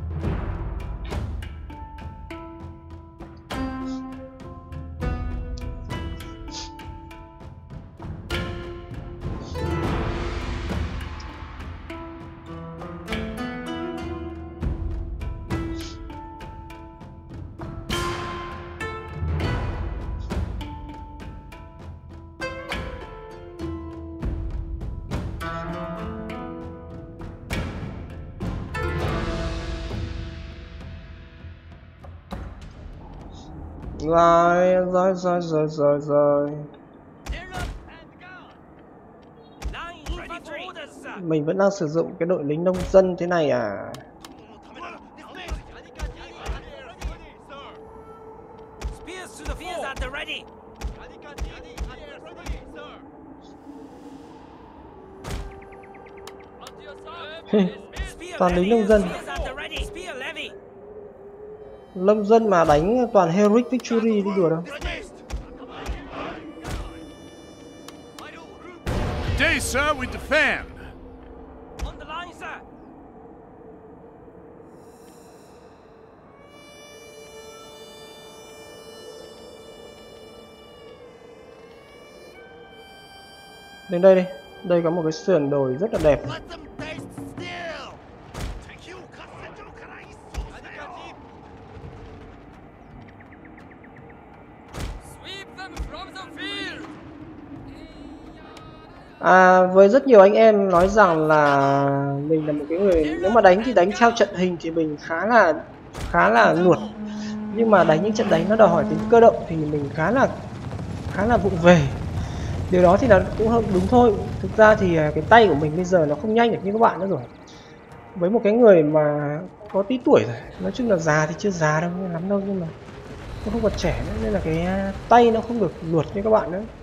Rồi, rồi, rồi, rồi, rồi, rồi. Mình vẫn đang sử dụng cái đội lính nông dân thế này à? Toàn lính nông dân. Nông dân mà đánh toàn Heroic Victory đi đùa đâu. Today, sir, we defend. Đến đây đi. Đây có một cái sườn đồi rất là đẹp. À, với rất nhiều anh em nói rằng là mình là một cái người nếu mà đánh thì đánh theo trận hình thì mình khá là khá là nuột, nhưng mà đánh những trận đánh nó đòi hỏi tính cơ động thì mình khá là khá là vụng về. Điều đó thì là cũng không đúng thôi. Thực ra thì cái tay của mình bây giờ nó không nhanh được như các bạn nữa rồi. Với một cái người mà có tí tuổi rồi, nói chung là già thì chưa già đâu lắm đâu, nhưng mà nó không còn trẻ nữa, nên là cái tay nó không được luột như các bạn nữa.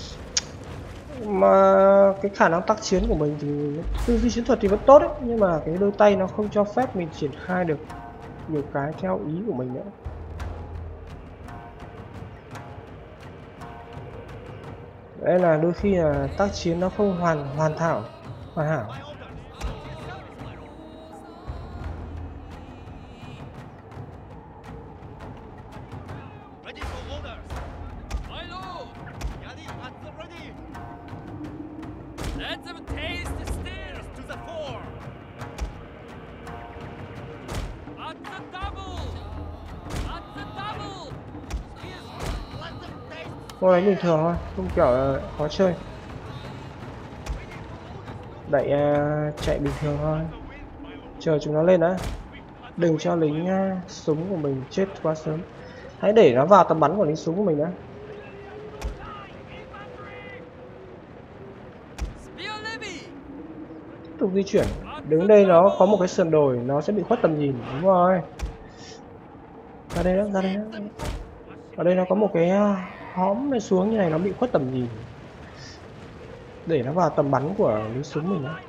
Mà cái khả năng tác chiến của mình thì tư duy chiến thuật thì vẫn tốt đấy, nhưng mà cái đôi tay nó không cho phép mình triển khai được nhiều cái theo ý của mình nữa. Đấy là đôi khi là tác chiến nó không hoàn hoàn thảo hoàn hảo. Cô đánh bình thường thôi, không kiểu là khó chơi. Đẩy uh, chạy bình thường thôi. Chờ chúng nó lên đã. Đừng cho lính uh, súng của mình chết quá sớm. Hãy để nó vào tầm bắn của lính súng của mình đã. Tiếp tục di chuyển. Đứng đây nó có một cái sườn đồi, nó sẽ bị khuất tầm nhìn. Đúng rồi. Ra đây đó, ra đây đó. Ở đây nó có một cái uh, hõm này xuống như này, nó bị khuất tầm nhìn. Để nó vào tầm bắn của lính súng mình đó.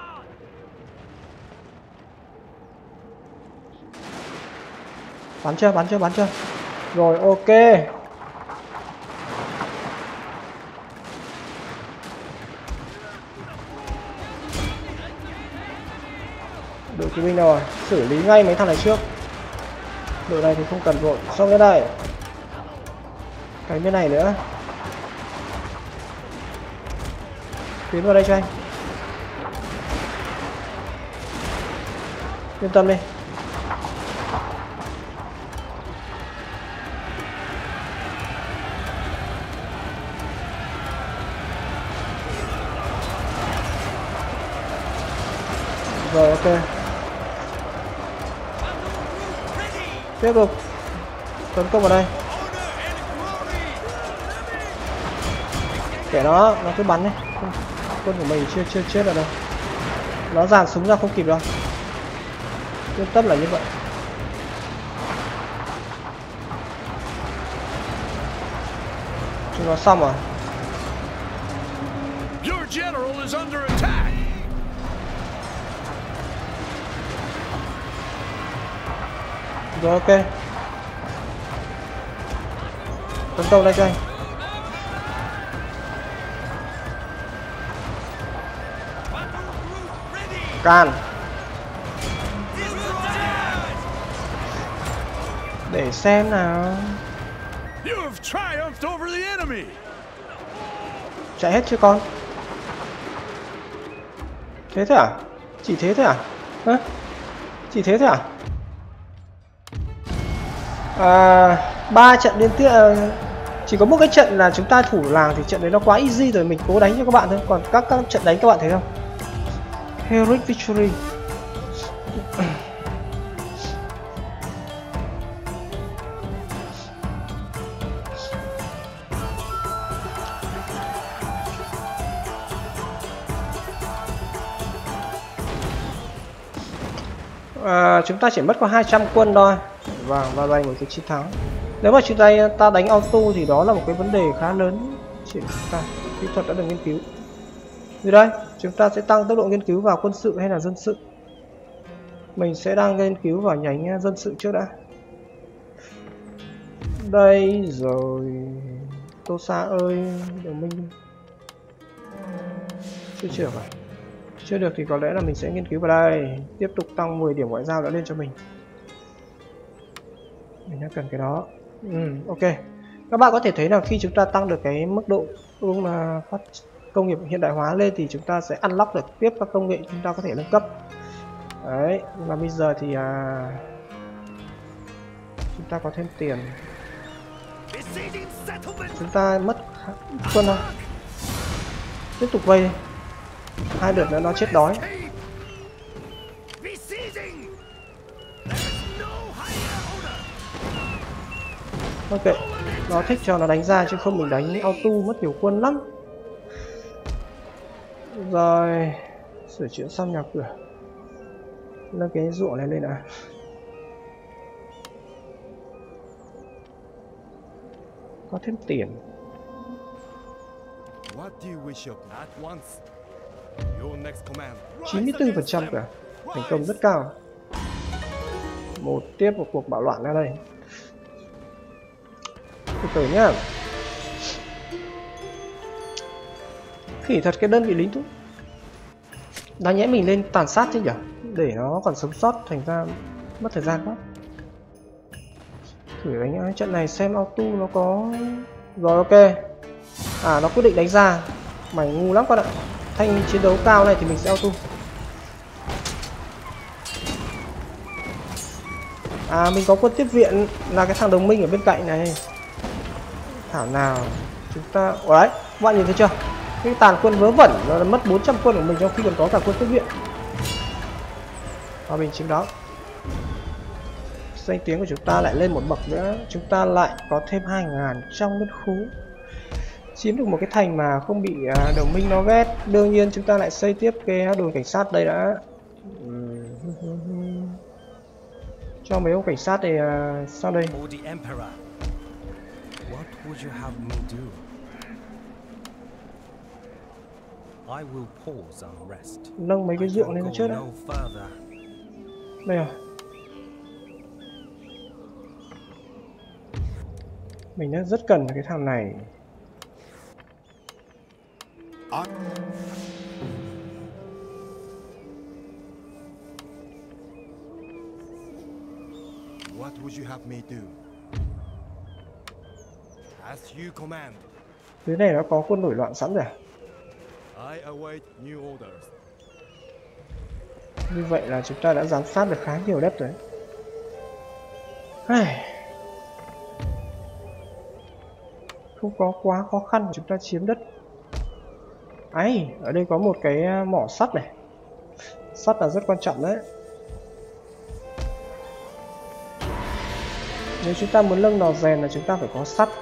Bắn chưa, bắn chưa, bắn chưa. Rồi, ok. Đội kỵ binh đâu rồi? Xử lý ngay mấy thằng này trước. Đội này thì không cần vội. Xong cái đây. Cái bên này nữa. Tiến vào đây cho anh. Yên tâm đi. Rồi, ok. Tiếp tục tấn công vào đây. Kẻ nó, nó cứ bắn đi. Quân của mình chưa chưa chết ở đâu. Nó dàn súng ra không kịp đâu. Yên tâm là như vậy. Chúng nó xong rồi. Your general is under attack. Rồi, ok. Tấn công đây cho anh. Can. Để xem nào. You have triumphed over the enemy. Chạy hết chưa con? Thế thôi à? Chỉ thế thôi à? Hả? Chỉ thế thôi à? À, ba trận liên tiếp, chỉ có một cái trận là chúng ta thủ làng thì trận đấy nó quá easy rồi, mình cố đánh cho các bạn thôi. Còn các các trận đánh các bạn thấy không? Heroic victory. À, chúng ta chỉ mất có hai trăm quân thôi và và giành một cái chiến thắng. Nếu mà chúng ta ta đánh auto thì đó là một cái vấn đề khá lớn. Chỉ chúng ta kỹ thuật đã được nghiên cứu. Vì đây, chúng ta sẽ tăng tốc độ nghiên cứu vào quân sự hay là dân sự. Mình sẽ đang nghiên cứu vào nhánh dân sự trước đã. Đây rồi. Tô Sa ơi, đồng minh. Chưa chưa à? Chưa được thì có lẽ là mình sẽ nghiên cứu vào đây. Tiếp tục tăng mười điểm ngoại giao đã lên cho mình. Mình đã cần cái đó. Ừ, ok. Các bạn có thể thấy là khi chúng ta tăng được cái mức độ um, phát công nghiệp hiện đại hóa lên thì chúng ta sẽ unlock được tiếp các công nghệ chúng ta có thể nâng cấp. Đấy, nhưng mà bây giờ thì à, chúng ta có thêm tiền, chúng ta mất quân không? Tiếp tục vây, hai đợt nữa nó chết đói. Ok, nó thích cho nó đánh ra chứ không mình đánh auto mất nhiều quân lắm. Rồi, sửa chữa xong nhà cửa, nâng cái ruộng này lên đã. Có thêm tiền. chín mươi tư phần trăm cả, thành công rất cao. Một tiếp một cuộc bạo loạn ra đây. Từ từ nhá. Khỉ thật cái đơn vị lính thú. Đáng nhẽ mình lên tàn sát chứ nhỉ, để nó còn sống sót, thành ra mất thời gian quá. Thử đánh trận này xem auto nó có. Rồi ok. À nó quyết định đánh ra. Mày ngu lắm con ạ. Thanh chiến đấu cao này thì mình sẽ auto. À mình có quân tiếp viện là cái thằng đồng minh ở bên cạnh này. Thảo nào chúng ta. Ủa đấy, các bạn nhìn thấy chưa? Cái tàn quân vớ vẩn nó mất bốn trăm quân của mình trong khi còn có cả quân tiếp viện. Và mình chiếm đó. Danh tiếng của chúng ta lại lên một bậc nữa. Chúng ta lại có thêm hai nghìn trong đất khú. Chiếm được một cái thành mà không bị đồng minh nó ghét. Đương nhiên chúng ta lại xây tiếp cái đồn cảnh sát đây đã. Cho mấy ông cảnh sát này uh, sao đây? Nâng mấy cái ruộng lên trước đó. Đây rồi. Mình đã rất cần cái thằng này. What would you have me do? As you command. Dưới này nó có quân nổi loạn sẵn rồi. I await new orders. Như vậy là chúng ta đã giám sát được khá nhiều đất rồi. Không có quá khó khăn chúng ta chiếm đất. Ấy, ở đây có một cái mỏ sắt này. Sắt là rất quan trọng đấy. Nếu chúng ta muốn nâng lò rèn là chúng ta phải có sắt.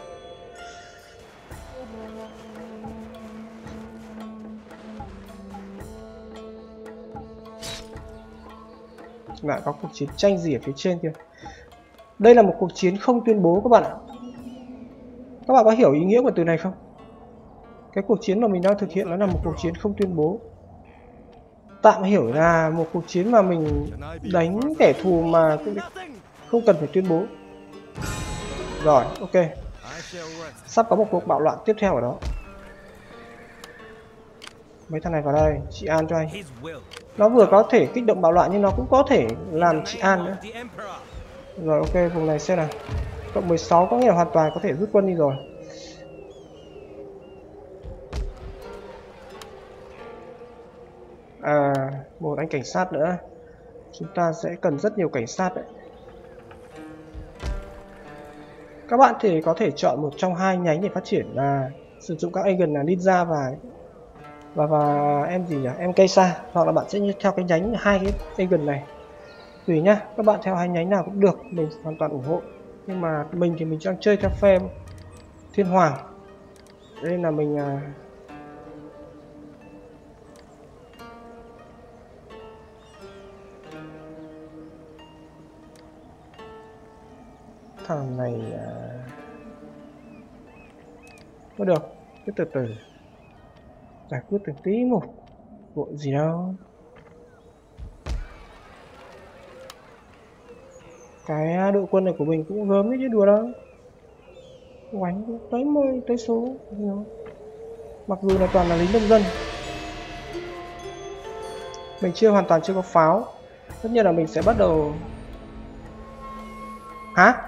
Lại có cuộc chiến tranh gì ở phía trên kia. Đây là một cuộc chiến không tuyên bố các bạn ạ. Các bạn có hiểu ý nghĩa của từ này không? Cái cuộc chiến mà mình đang thực hiện nó là một cuộc chiến không tuyên bố. Tạm hiểu là một cuộc chiến mà mình đánh kẻ thù mà không cần phải tuyên bố. Rồi, ok. Sắp có một cuộc bạo loạn tiếp theo ở đó. Mấy thằng này vào đây, trị an cho anh. Nó vừa có thể kích động bạo loạn nhưng nó cũng có thể làm trị an nữa. Rồi ok, vùng này xem nào. Cộng mười sáu có nghĩa là hoàn toàn có thể rút quân đi rồi. À, một anh cảnh sát nữa. Chúng ta sẽ cần rất nhiều cảnh sát đấy. Các bạn thì có thể chọn một trong hai nhánh để phát triển là sử dụng các agent là ninja và và và em gì nhỉ, em Keisa, hoặc là bạn sẽ theo cái nhánh hai cái agent này. Tùy nhá, các bạn theo hai nhánh nào cũng được, mình hoàn toàn ủng hộ. Nhưng mà mình thì mình đang chơi theo phe Thiên Hoàng, nên là mình uh, thằng này có uh, được, cứ từ từ giải quyết từng tí một, vội gì đâu. Cái đội quân này của mình cũng gớm đấy chứ đùa đâu, đánh tới mươi tới số, mặc dù là toàn là lính nông dân. Mình chưa hoàn toàn chưa có pháo, tất nhiên là mình sẽ bắt đầu. Hả?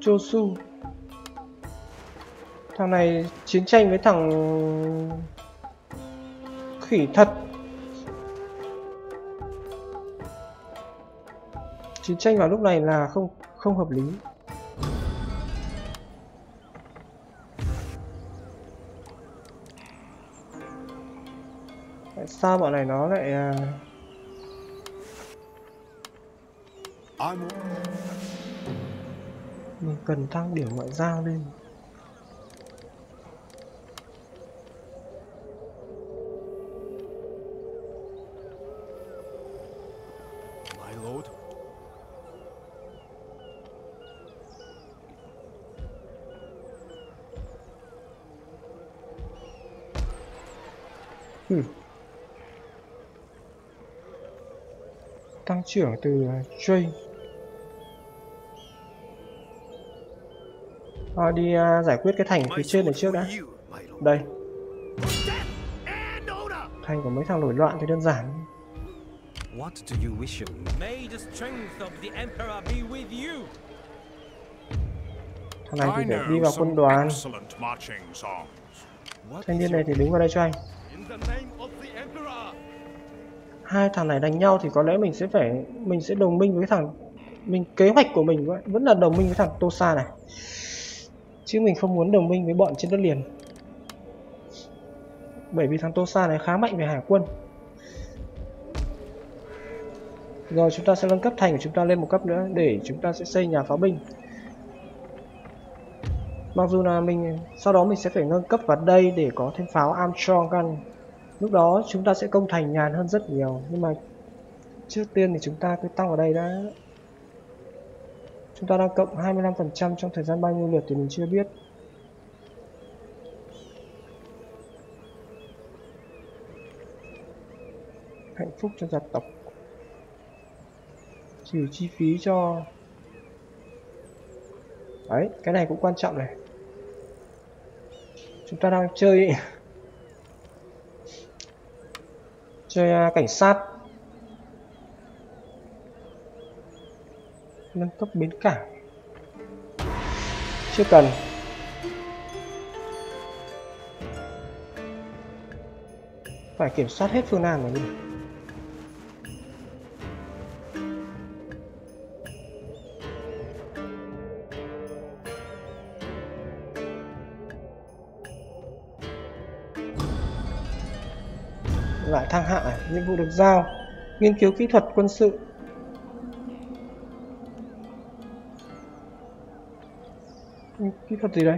Chosu. Thằng này chiến tranh với thằng khỉ thật. Chiến tranh vào lúc này là không không hợp lý. Tại sao bọn này nó lại I'm... mình cần tăng điểm ngoại giao lên. My lord. Hmm. Tăng trưởng từ uh, Jay. À, đi uh, giải quyết cái thành phía trên này trước đã. Đây. Thành của mấy thằng nổi loạn thì đơn giản. What do you wish? May the strength of the Emperor be with you. Thằng này thì để đi vào quân đoàn. Thanh niên này thì đứng vào đây cho anh. Hai thằng này đánh nhau thì có lẽ mình sẽ phải mình sẽ đồng minh với thằng mình kế hoạch của mình vẫn là đồng minh với thằng Tosa này, chứ mình không muốn đồng minh với bọn trên đất liền, bởi vì thằng Tosa này khá mạnh về hải quân. Rồi chúng ta sẽ nâng cấp thành của chúng ta lên một cấp nữa để chúng ta sẽ xây nhà pháo binh. Mặc dù là mình sau đó mình sẽ phải nâng cấp vào đây để có thêm pháo Armstrong gun. Lúc đó chúng ta sẽ công thành nhàn hơn rất nhiều, nhưng mà trước tiên thì chúng ta cứ tăng vào đây đã. Chúng ta đang cộng hai mươi lăm phần trăm trong thời gian bao nhiêu lượt thì mình chưa biết. Hạnh phúc cho gia tộc. Trừ chi phí cho. Đấy, cái này cũng quan trọng này. Chúng ta đang chơi chơi cảnh sát. Nâng cấp bến cảng chưa cần. Phải kiểm soát hết phương Nam này đi. Lại thăng hạng à? Nhiệm vụ được giao nghiên cứu kỹ thuật quân sự. Kỹ thuật gì đây?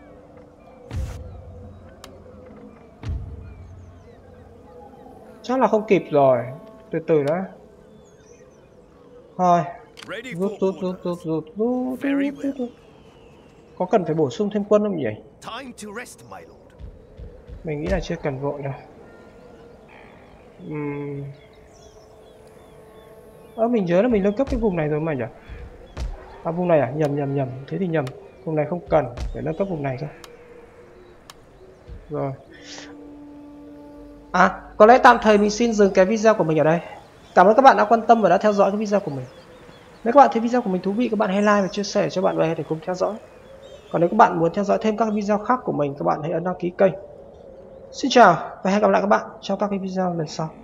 Chắc là không kịp rồi. Từ từ đã. Thôi. Rút rút rút rút rút rút rút rút. Có cần phải bổ sung thêm quân không nhỉ? Mình nghĩ là chưa cần vội đâu. Uhm. Ờ, mình nhớ là mình nâng cấp cái vùng này rồi mà nhỉ? À, vùng này à? Nhầm nhầm nhầm. Thế thì nhầm. Vùng này không cần. Phải nâng cấp vùng này thôi. Rồi. À, có lẽ tạm thời mình xin dừng cái video của mình ở đây. Cảm ơn các bạn đã quan tâm và đã theo dõi cái video của mình. Nếu các bạn thấy video của mình thú vị, các bạn hãy like và chia sẻ cho bạn bè để cùng theo dõi. Còn nếu các bạn muốn theo dõi thêm các video khác của mình, các bạn hãy ấn đăng ký kênh. Xin chào và hẹn gặp lại các bạn trong các cái video lần sau.